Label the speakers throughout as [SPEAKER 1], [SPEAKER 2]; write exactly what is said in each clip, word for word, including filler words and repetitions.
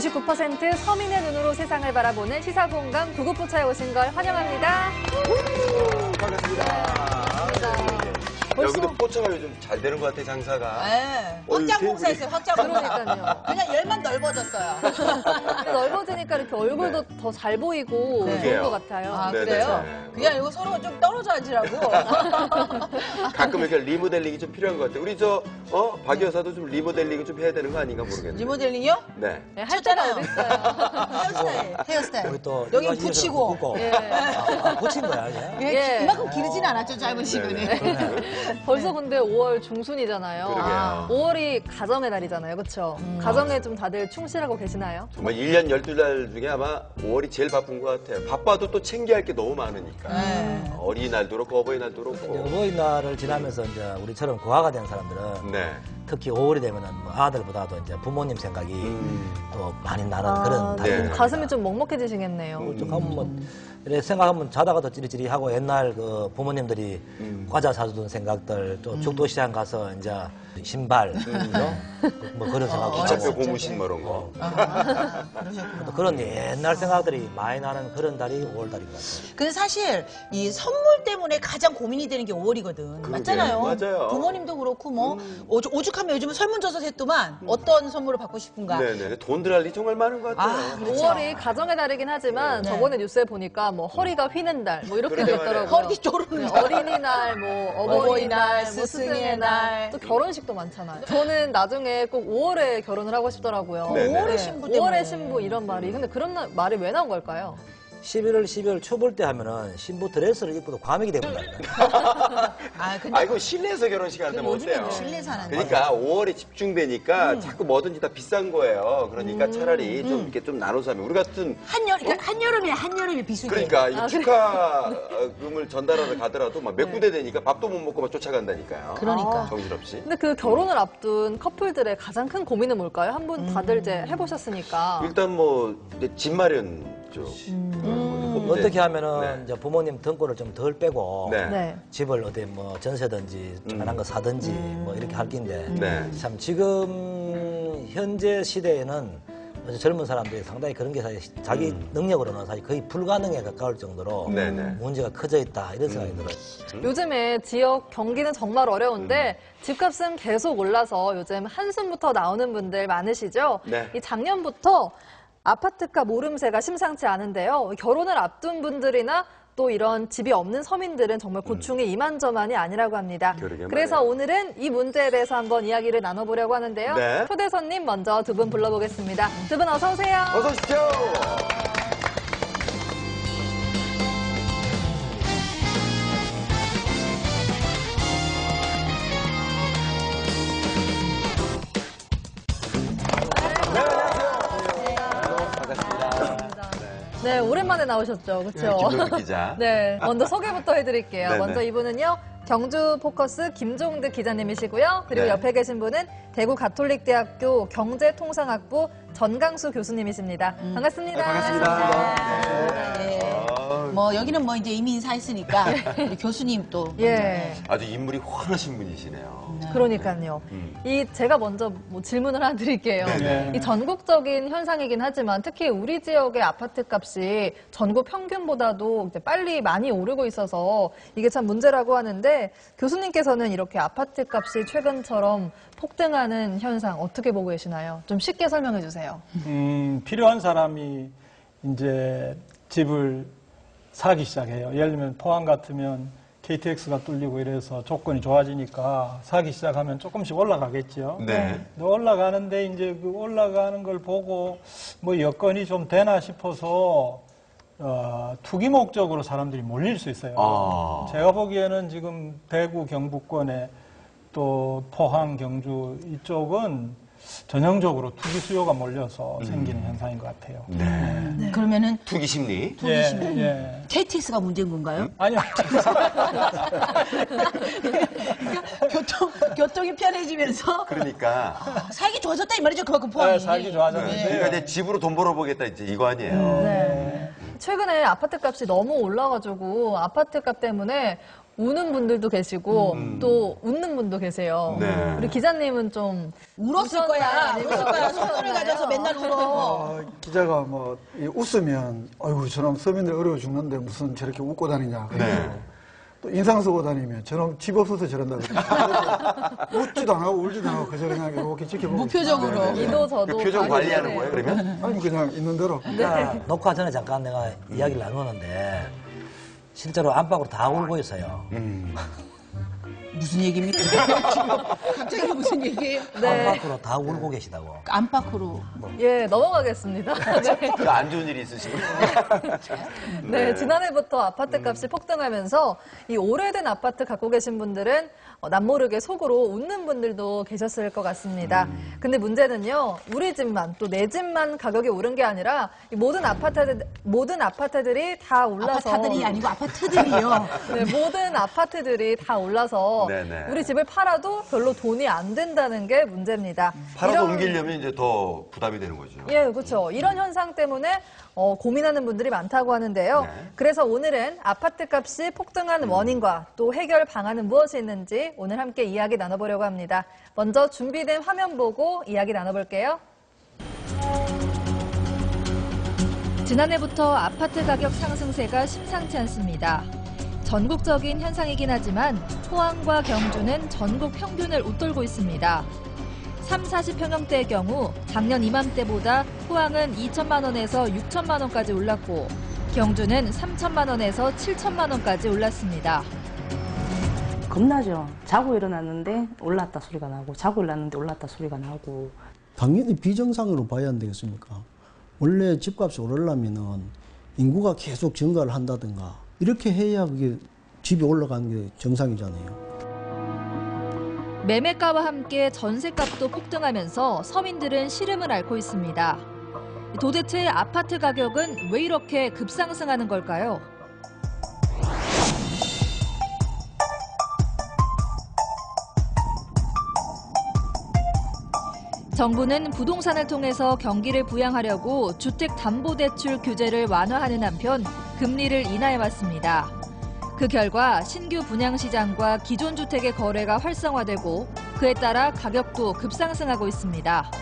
[SPEAKER 1] 구십구 퍼센트 서민의 눈으로 세상을 바라보는 시사공감 구급포차에 오신 걸 환영합니다.
[SPEAKER 2] 반갑습니다. 여기도 포차가 요즘 잘 되는 것 같아, 장사가.
[SPEAKER 3] 네. 확장 공사했어요, 확장 공사.
[SPEAKER 1] 그러니까요.
[SPEAKER 3] 그냥 열만 넓어졌어요.
[SPEAKER 1] 넓어지니까 이렇게 얼굴도
[SPEAKER 2] 네.
[SPEAKER 1] 더 잘 보이고
[SPEAKER 2] 네.
[SPEAKER 1] 좋은 것 같아요.
[SPEAKER 3] 아,
[SPEAKER 2] 네,
[SPEAKER 3] 그래요?
[SPEAKER 2] 네, 네.
[SPEAKER 3] 그냥 이거 서로 좀 떨어져 앉으라고.
[SPEAKER 2] 가끔 이렇게 리모델링이 좀 필요한 것 같아요. 우리 저, 어, 박 여사도 좀 리모델링을 좀 해야 되는 거 아닌가 모르겠네요.
[SPEAKER 3] 리모델링요?
[SPEAKER 2] 네.
[SPEAKER 1] 네, 할 때가 어디 있어요?
[SPEAKER 3] 헤어스타일, 헤어스타일.
[SPEAKER 4] 우리 또
[SPEAKER 3] 여기
[SPEAKER 4] 이거
[SPEAKER 3] 붙이고.
[SPEAKER 4] 굽고.
[SPEAKER 1] 예.
[SPEAKER 4] 아, 아, 붙인 거야, 이게?
[SPEAKER 3] 예,
[SPEAKER 1] 예.
[SPEAKER 3] 이만큼 기르진 않았죠, 짧은 시간에.
[SPEAKER 2] 네.
[SPEAKER 1] 벌써 근데 오월 중순이잖아요.
[SPEAKER 2] 그러게요.
[SPEAKER 1] 오월이 가정의 달이잖아요. 그렇죠? 가정에 좀 다들 충실하고 계시나요?
[SPEAKER 2] 정말 일 년 열두 달 중에 아마 오월이 제일 바쁜 것 같아요. 바빠도 또 챙겨야 할 게 너무 많으니까.
[SPEAKER 3] 네.
[SPEAKER 2] 어린이날도 그렇고 어버이날도
[SPEAKER 4] 이제
[SPEAKER 2] 그렇고.
[SPEAKER 4] 어버이날을 지나면서 이제 우리처럼 고아가 된 사람들은
[SPEAKER 2] 네.
[SPEAKER 4] 특히 오월이 되면은 뭐 아들보다도 이제 부모님 생각이
[SPEAKER 2] 음.
[SPEAKER 4] 또 많이 나는
[SPEAKER 1] 아,
[SPEAKER 4] 그런
[SPEAKER 2] 네.
[SPEAKER 4] 달입니다.
[SPEAKER 1] 가슴이 좀 먹먹해지시겠네요.
[SPEAKER 4] 좀 가면 뭐 이렇게 생각하면 자다가도 찌릿찌릿하고 옛날 그 부모님들이
[SPEAKER 2] 음.
[SPEAKER 4] 과자 사주던 생각들 또 죽도시장 가서 이제 신발 그죠? 뭐 그런 생각
[SPEAKER 2] 기차표 고무신 뭐 이런 거.
[SPEAKER 3] 아, 그러셨구나.
[SPEAKER 4] 또 그런 옛날 생각들이 많이 나는 그런 달이 오월달인 것 같아요.
[SPEAKER 3] 근데 사실 이 선물 때문에 가장 고민이 되는 게 오월이거든.
[SPEAKER 2] 그러게,
[SPEAKER 3] 맞잖아요.
[SPEAKER 2] 맞아요.
[SPEAKER 3] 부모님도 그렇고 뭐 오죽, 오죽하면 요즘은 설문조사 했더만 어떤 선물을 받고 싶은가.
[SPEAKER 2] 네네. 돈 들할 일이 정말 많은 것 같아요.
[SPEAKER 3] 아, 그렇죠.
[SPEAKER 1] 오월이 가정의 달이긴 하지만
[SPEAKER 3] 네.
[SPEAKER 1] 저번에 뉴스에 보니까 뭐 허리가 휘는 달 뭐 이렇게
[SPEAKER 2] 그러게
[SPEAKER 1] 됐더라고요.
[SPEAKER 3] 허리 쪼르는
[SPEAKER 1] 네,
[SPEAKER 3] 날.
[SPEAKER 1] 어린이날, 뭐 어버이날,
[SPEAKER 3] 어버이날,
[SPEAKER 1] 뭐
[SPEAKER 3] 스승의
[SPEAKER 1] 스승의
[SPEAKER 3] 날.
[SPEAKER 1] 날, 또 결혼식도 많잖아요. 저는 나중에 꼭 오월에 결혼을 하고 싶더라고요.
[SPEAKER 2] 네네.
[SPEAKER 3] 오월의 신부 때문에.
[SPEAKER 1] 오월의 신부 이런 말이. 근데 그런 나- 말이 왜 나온 걸까요?
[SPEAKER 4] 십일월, 십이월 초볼 때 하면은 신부 드레스를 입고도 과메기 되거든요.
[SPEAKER 3] 아, 근데
[SPEAKER 2] 아이고 실내에서 결혼식 하는데 뭐
[SPEAKER 3] 요즘에는
[SPEAKER 2] 어때요?
[SPEAKER 3] 실내 사는
[SPEAKER 2] 그러니까 오월에 집중되니까
[SPEAKER 3] 음.
[SPEAKER 2] 자꾸 뭐든지 다 비싼 거예요. 그러니까 차라리 좀 이렇게 좀 나눠서 하면 우리 같은
[SPEAKER 3] 한여, 그러니까 한여름에 한여름에 비수기.
[SPEAKER 2] 그러니까 이
[SPEAKER 1] 아,
[SPEAKER 2] 축하금을 전달하러 가더라도 막 몇 군데 되니까 밥도 못 먹고 막 쫓아간다니까요.
[SPEAKER 3] 그러니까.
[SPEAKER 2] 정신없이.
[SPEAKER 1] 근데 그 결혼을 앞둔 커플들의 가장 큰 고민은 뭘까요? 한 분 다들 이제 해보셨으니까.
[SPEAKER 2] 일단 뭐 이제 집 마련 쪽. 음.
[SPEAKER 4] 어떻게 하면은
[SPEAKER 2] 네.
[SPEAKER 4] 이제 부모님 등골을 좀 덜 빼고
[SPEAKER 2] 네.
[SPEAKER 1] 네.
[SPEAKER 4] 집을 어디 뭐 전세든지 조그만한 거 사든지 뭐 이렇게 할 낀데
[SPEAKER 2] 네.
[SPEAKER 4] 참 지금 현재 시대에는 어제 젊은 사람들이 상당히 그런 게 사실 자기 능력으로는 사실 거의 불가능에 가까울 정도로
[SPEAKER 2] 음. 네네.
[SPEAKER 4] 문제가 커져 있다 이런 생각이 들어요.
[SPEAKER 1] 요즘에 지역 경기는 정말 어려운데 집값은 계속 올라서 요즘 한숨부터 나오는 분들 많으시죠?
[SPEAKER 2] 네.
[SPEAKER 1] 이 작년부터 아파트값 오름세가 심상치 않은데요. 결혼을 앞둔 분들이나 또 이런 집이 없는 서민들은 정말 고충이 이만저만이 아니라고 합니다.
[SPEAKER 2] 그러게
[SPEAKER 1] 그래서
[SPEAKER 2] 말이에요.
[SPEAKER 1] 오늘은 이 문제에 대해서 한번 이야기를 나눠보려고 하는데요.
[SPEAKER 2] 네.
[SPEAKER 1] 초대 손님 먼저 두 분 불러보겠습니다. 두 분 어서 오세요.
[SPEAKER 2] 어서 오십시오.
[SPEAKER 1] 네, 오랜만에 나오셨죠, 그렇죠?
[SPEAKER 2] 김동득 기자.
[SPEAKER 1] 네, 먼저 소개부터 해드릴게요.
[SPEAKER 2] 네네.
[SPEAKER 1] 먼저 이분은요, 경주 포커스 김종득 기자님이시고요. 그리고
[SPEAKER 2] 네.
[SPEAKER 1] 옆에 계신 분은 대구 가톨릭대학교 경제통상학부 전강수 교수님이십니다. 반갑습니다.
[SPEAKER 2] 네, 반갑습니다.
[SPEAKER 3] 네.
[SPEAKER 2] 아,
[SPEAKER 3] 뭐 여기는 뭐 이제 이미 인사했으니까 우리 교수님 또.
[SPEAKER 1] 예,
[SPEAKER 2] 아주 인물이 훤하신 분이시네요.
[SPEAKER 1] 그러니까요.
[SPEAKER 2] 음.
[SPEAKER 1] 이 제가 먼저 뭐 질문을 하나 드릴게요.
[SPEAKER 2] 네네.
[SPEAKER 1] 이 전국적인 현상이긴 하지만 특히 우리 지역의 아파트 값이 전국 평균보다도 이제 빨리 많이 오르고 있어서 이게 참 문제라고 하는데 교수님께서는 이렇게 아파트 값이 최근처럼 폭등하는 현상 어떻게 보고 계시나요? 좀 쉽게 설명해 주세요.
[SPEAKER 5] 음, 필요한 사람이 이제 집을 사기 시작해요. 예를 들면 포항 같으면 케이티엑스가 뚫리고 이래서 조건이 좋아지니까 사기 시작하면 조금씩 올라가겠죠.
[SPEAKER 2] 네.
[SPEAKER 5] 근데 올라가는데 이제 그 올라가는 걸 보고 뭐 여건이 좀 되나 싶어서 어, 투기 목적으로 사람들이 몰릴 수 있어요.
[SPEAKER 2] 아.
[SPEAKER 5] 제가 보기에는 지금 대구 경북권에 또 포항 경주 이쪽은 전형적으로 투기 수요가 몰려서 생기는 현상인 것 같아요.
[SPEAKER 2] 네.
[SPEAKER 3] 그러면은
[SPEAKER 2] 투기 심리.
[SPEAKER 3] 투기
[SPEAKER 5] 예,
[SPEAKER 3] 심리.
[SPEAKER 5] 예.
[SPEAKER 3] 케이티엑스가 문제인 건가요?
[SPEAKER 5] 아니요.
[SPEAKER 3] 그러니까 교통, 교통이 편해지면서
[SPEAKER 2] 그러니까.
[SPEAKER 3] 살기 좋아졌다 이 말이죠. 그만큼 포항이.
[SPEAKER 5] 네, 살기 좋아졌는데.
[SPEAKER 2] 네. 그러니까 이제 집으로 돈 벌어보겠다 이제 이거 아니에요.
[SPEAKER 1] 네. 최근에 아파트 값이 너무 올라가지고 아파트 값 때문에 우는 분들도 계시고
[SPEAKER 2] 음.
[SPEAKER 1] 또 웃는 분도 계세요.
[SPEAKER 2] 네.
[SPEAKER 1] 우리 기자님은 좀
[SPEAKER 3] 울었을 거야. 울었을 거야. 속도를 가져서 맨날 울어.
[SPEAKER 6] 어, 기자가 뭐 이 웃으면 아이고 저놈 서민들 어려워 죽는데 무슨 저렇게 웃고 다니냐.
[SPEAKER 2] 네.
[SPEAKER 6] 또 인상 쓰고 다니면 저놈 집 없어서 저런다. 웃지도 안 하고 울지도 안 하고 그저 그냥 이렇게 지켜보고.
[SPEAKER 3] 무표정으로.
[SPEAKER 1] 이도 저도
[SPEAKER 2] 그 표정
[SPEAKER 1] 가기
[SPEAKER 2] 관리하는
[SPEAKER 1] 전에
[SPEAKER 2] 거예요, 그러면?
[SPEAKER 6] 아니 그냥 있는 대로.
[SPEAKER 4] 그러니까 녹화 전에 잠깐 내가 이야기를 나누는데 실제로 안팎으로 다 울고 있어요.
[SPEAKER 2] 음.
[SPEAKER 3] 무슨 얘기입니까? 지금 갑자기 무슨 얘기예요?
[SPEAKER 1] 네.
[SPEAKER 4] 안팎으로 다 울고 계시다고.
[SPEAKER 3] 안팎으로.
[SPEAKER 1] 예, 넘어가겠습니다. 네.
[SPEAKER 2] 그 안 좋은 일이 있으시군요.
[SPEAKER 1] 네, 지난해부터 아파트 값이 폭등하면서 이 오래된 아파트 갖고 계신 분들은 어, 남모르게 속으로 웃는 분들도 계셨을 것 같습니다. 근데 문제는요, 우리 집만 또 내 집만 가격이 오른 게 아니라 이 모든 아파트들 모든 아파트들이 다 올라서
[SPEAKER 3] 아파트들이 아니고 아파트들이요.
[SPEAKER 1] 네, 모든 아파트들이 다 올라서
[SPEAKER 2] 네네.
[SPEAKER 1] 우리 집을 팔아도 별로 돈이 안 된다는 게 문제입니다.
[SPEAKER 2] 팔아서
[SPEAKER 1] 이런-
[SPEAKER 2] 옮기려면 이제 더 부담이 되는 거죠.
[SPEAKER 1] 예, 그렇죠. 이런 현상 때문에 어, 고민하는 분들이 많다고 하는데요.
[SPEAKER 2] 네.
[SPEAKER 1] 그래서 오늘은 아파트 값이 폭등한 원인과 또 해결 방안은 무엇이 있는지 오늘 함께 이야기 나눠보려고 합니다. 먼저 준비된 화면 보고 이야기 나눠볼게요. 지난해부터 아파트 가격 상승세가 심상치 않습니다. 전국적인 현상이긴 하지만 포항과 경주는 전국 평균을 웃돌고 있습니다. 삼, 사십 평형대의 경우 작년 이맘때보다 포항은 이천만 원에서 육천만 원까지 올랐고 경주는 삼천만 원에서 칠천만 원까지 올랐습니다.
[SPEAKER 7] 겁나죠. 자고 일어났는데 올랐다 소리가 나고 자고 일어났는데 올랐다 소리가 나고.
[SPEAKER 8] 당연히 비정상으로 봐야 안 되겠습니까? 원래 집값이 오르려면은 인구가 계속 증가를 한다든가 이렇게 해야 그게 집이 올라가는 게 정상이잖아요.
[SPEAKER 1] 매매가와 함께 전세값도 폭등하면서 서민들은 시름을 앓고 있습니다. 도대체 아파트 가격은 왜 이렇게 급상승하는 걸까요? 정부는 부동산을 통해서 경기를 부양하려고 주택담보대출 규제를 완화하는 한편 금리를 인하해왔습니다. 그 결과 신규 분양시장과 기존 주택의 거래가 활성화되고 그에 따라 가격도 급상승하고 있습니다.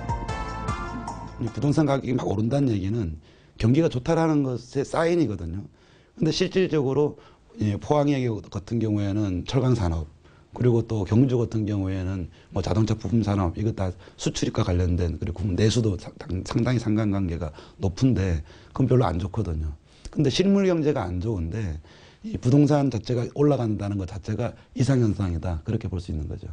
[SPEAKER 9] 이 부동산 가격이 막 오른다는 얘기는 경기가 좋다라는 것의 사인이거든요. 근데 실질적으로 포항역 같은 경우에는 철강 산업, 그리고 또 경주 같은 경우에는 뭐 자동차 부품 산업, 이거 다 수출입과 관련된, 그리고 내수도 상당히 상관관계가 높은데 그건 별로 안 좋거든요. 근데 실물 경제가 안 좋은데 이 부동산 자체가 올라간다는 것 자체가 이상현상이다, 그렇게 볼 수 있는 거죠.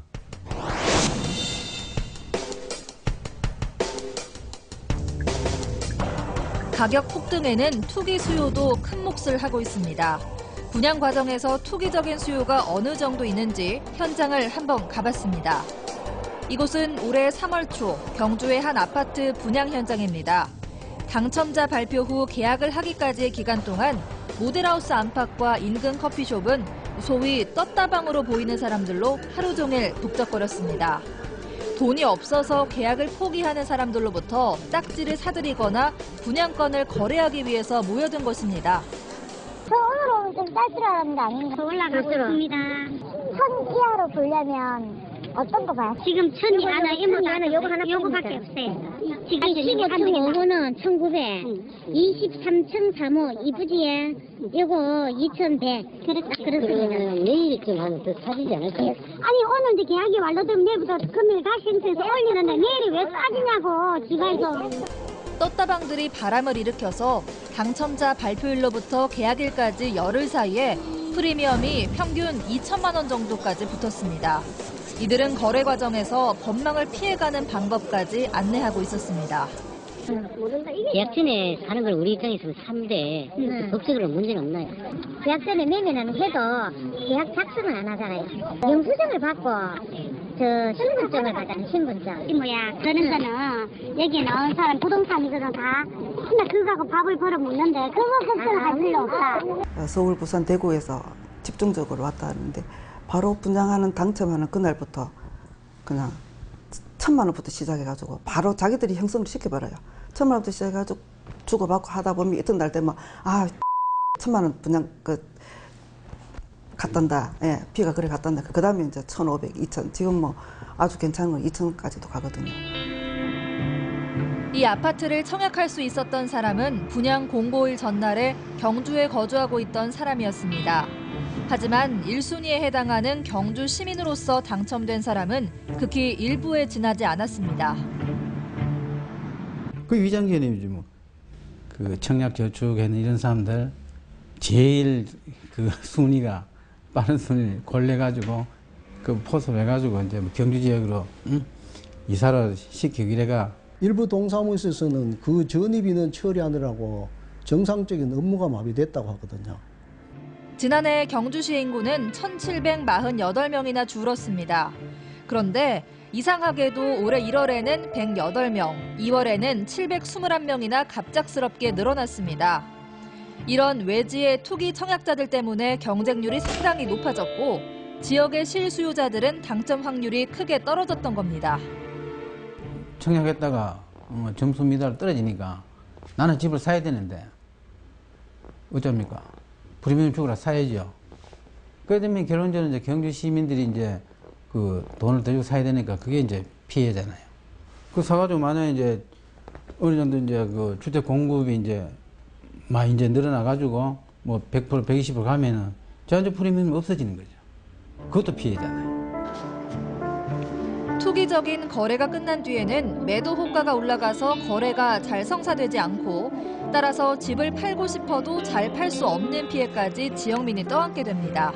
[SPEAKER 1] 가격 폭등에는 투기 수요도 큰 몫을 하고 있습니다. 분양 과정에서 투기적인 수요가 어느 정도 있는지 현장을 한번 가봤습니다. 이곳은 올해 삼월 초 경주의 한 아파트 분양 현장입니다. 당첨자 발표 후 계약을 하기까지의 기간 동안 모델하우스 안팎과 인근 커피숍은 소위 떴다방으로 보이는 사람들로 하루 종일 북적거렸습니다. 돈이 없어서 계약을 포기하는 사람들로부터 딱지를 사들이거나 분양권을 거래하기 위해서 모여든 것입니다.
[SPEAKER 10] 저 오늘 좀 쌀쌀한 거 아닌가? 올라갔습니다. 천 이하로 보려면 어떤 거 봐요? 지금 천이 하나, 이모도 하나, 요거 하나, 요거밖에 없어요. 지금 십오 층 오 호는 천구백, 이십삼 층 삼 호 이부지에 요거 이천백. 그렇다, 그렇습니다. 내일쯤 하면 더 사지지 않을까요? 아니, 오늘 이제 계약이 완료되면 내일부터 금일 가시면서 올리는데 내일이 왜 빠지냐고, 지가에서.
[SPEAKER 1] 떴다방들이 바람을 일으켜서 당첨자 발표일로부터 계약일까지 열흘 사이에 프리미엄이 평균 이천만 원 정도까지 붙었습니다. 이들은 거래 과정에서 법망을 피해가는 방법까지 안내하고 있었습니다.
[SPEAKER 10] 계약 전에 사는 걸 우리 입장에서는 사는데 네. 법적으로 문제는 없나요? 계약 전에 매매는 해도 계약 작성을 안 하잖아요. 영수증을 받고 저 신분증을 받잖아요. 신분증. 이 뭐야? 그런 거는 여기 나온 사람 부동산이거든 다. 근데 그거하고 밥을 벌어 먹는데 그거 걱정할 필요 없다.
[SPEAKER 11] 서울, 부산, 대구에서 집중적으로 왔다 하는데 바로 분양하는 당첨하는 그날부터 그냥 천만 원부터 시작해가지고 바로 자기들이 형성을 시켜버려요. 천만 원부터 시작해가지고 주고받고 하다 보면 어떤 날 되면 아 천만 원 분양 그 갔단다. 예, 비가 그래 갔단다. 그 다음에 이제 천오백, 이천. 지금 뭐 아주 괜찮은 건 이천까지도 가거든요.
[SPEAKER 1] 이 아파트를 청약할 수 있었던 사람은 분양 공고일 전날에 경주에 거주하고 있던 사람이었습니다. 하지만 일 순위에 해당하는 경주 시민으로서 당첨된 사람은 극히 일부에 지나지 않았습니다.
[SPEAKER 12] 그 위장개념이지 뭐. 그 청약 저축에는 이런 사람들 제일 그 순위가 빠른 순위 골라가지고 그 포섭해가지고 이제 뭐 경주 지역으로 응? 이사를 시키고 이래가.
[SPEAKER 8] 일부 동사무소에서는 그 전입인원 처리하느라고 정상적인 업무가 마비됐다고 하거든요.
[SPEAKER 1] 지난해 경주시 인구는 천칠백사십팔 명이나 줄었습니다. 그런데 이상하게도 올해 일월에는 백팔 명, 이월에는 칠백이십일 명이나 갑작스럽게 늘어났습니다. 이런 외지의 투기 청약자들 때문에 경쟁률이 상당히 높아졌고 지역의 실수요자들은 당첨 확률이 크게 떨어졌던 겁니다.
[SPEAKER 12] 청약했다가 어, 점수 미달 떨어지니까 나는 집을 사야 되는데 어쩝니까? 프리미엄 주고라 사야죠. 그래 되면 결론적으로 이제 경주 시민들이 이제 그 돈을 더 주고 사야 되니까 그게 이제 피해잖아요. 그 사가지고 만약에 이제 어느 정도 이제 그 주택 공급이 이제 막 이제 늘어나가지고 뭐 백 퍼센트, 백이십 퍼센트 가면은 자연적 프리미엄이 없어지는 거죠. 그것도 피해잖아요.
[SPEAKER 1] 투기적인 거래가 끝난 뒤에는 매도 호가가 올라가서 거래가 잘 성사되지 않고 따라서 집을 팔고 싶어도 잘 팔 수 없는 피해까지 지역민이 떠안게 됩니다.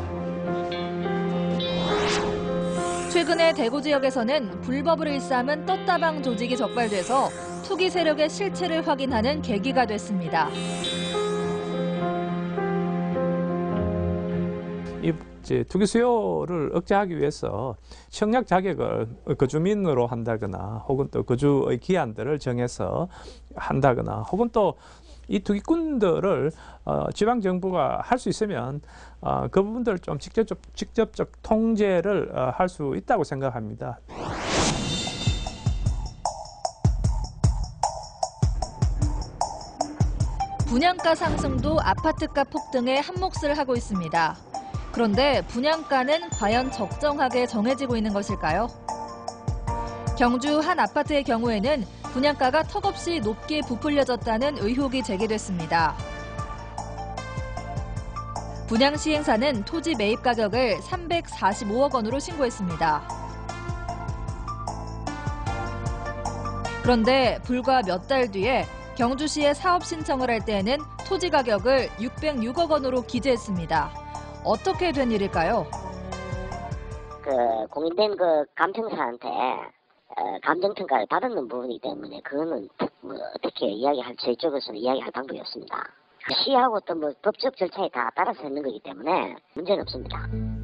[SPEAKER 1] 최근에 대구 지역에서는 불법을 일삼은 떴다방 조직이 적발돼서 투기 세력의 실체를 확인하는 계기가 됐습니다.
[SPEAKER 13] 이 이제 투기 수요를 억제하기 위해서 청약 자격을 거주민으로 한다거나 혹은 또 거주의 기한들을 정해서 한다거나 혹은 또 이 투기꾼들을 어, 지방 정부가 할 수 있으면 어, 그 부분들을 좀 직접적, 직접적 통제를 어, 할 수 있다고 생각합니다.
[SPEAKER 1] 분양가 상승도 아파트값 폭등에 한몫을 하고 있습니다. 그런데 분양가는 과연 적정하게 정해지고 있는 것일까요? 경주 한 아파트의 경우에는 분양가가 턱없이 높게 부풀려졌다는 의혹이 제기됐습니다. 분양 시행사는 토지 매입 가격을 삼백사십오억 원으로 신고했습니다. 그런데 불과 몇 달 뒤에 경주시에 사업 신청을 할 때에는 토지 가격을 육백육억 원으로 기재했습니다. 어떻게 된 일일까요?
[SPEAKER 14] 그 공인된 그 감정사한테 어, 감정평가를 받았는 부분이기 때문에 그거는 뭐 어떻게 이야기할 저희 쪽에서는 이야기할 방법이 없습니다. 시하고 또 뭐 법적 절차에 다 따라서 있는 거기 때문에 문제는 없습니다.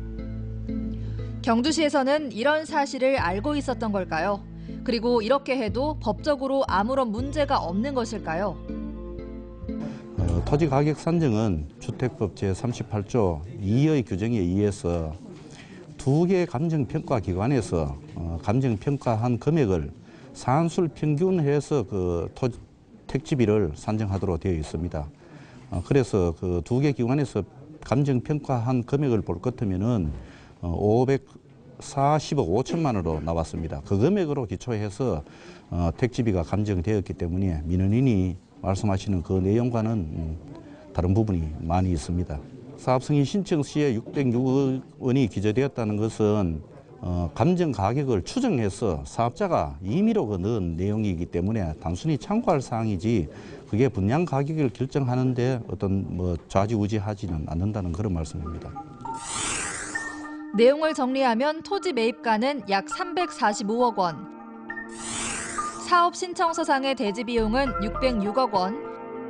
[SPEAKER 1] 경주시에서는 이런 사실을 알고 있었던 걸까요? 그리고 이렇게 해도 법적으로 아무런 문제가 없는 것일까요?
[SPEAKER 15] 어, 토지 가격 산정은 주택법 제삼십팔 조 이의 규정에 의해서 두 개 감정평가기관에서 어, 감정평가한 금액을 산술 평균해서 그 토, 택지비를 산정하도록 되어 있습니다. 어, 그래서 그 두 개 기관에서 감정평가한 금액을 볼 것 같으면은 어, 오백사십억 오천만 원으로 나왔습니다. 그 금액으로 기초해서 어, 택지비가 감정되었기 때문에 민원인이 말씀하시는 그 내용과는 음, 다른 부분이 많이 있습니다. 사업승인 신청 시에 육백육억 원이 기재되었다는 것은 어, 감정 가격을 추정해서 사업자가 임의로 그 넣은 내용이기 때문에 단순히 참고할 사항이지 그게 분양 가격을 결정하는데 어떤 뭐 좌지우지하지는 않는다는 그런 말씀입니다.
[SPEAKER 1] 내용을 정리하면 토지 매입가는 약 삼백사십오억 원, 사업 신청서상의 대지 비용은 육백육억 원,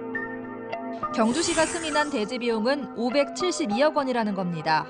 [SPEAKER 1] 경주시가 승인한 대지 비용은 오백칠십이억 원이라는 겁니다.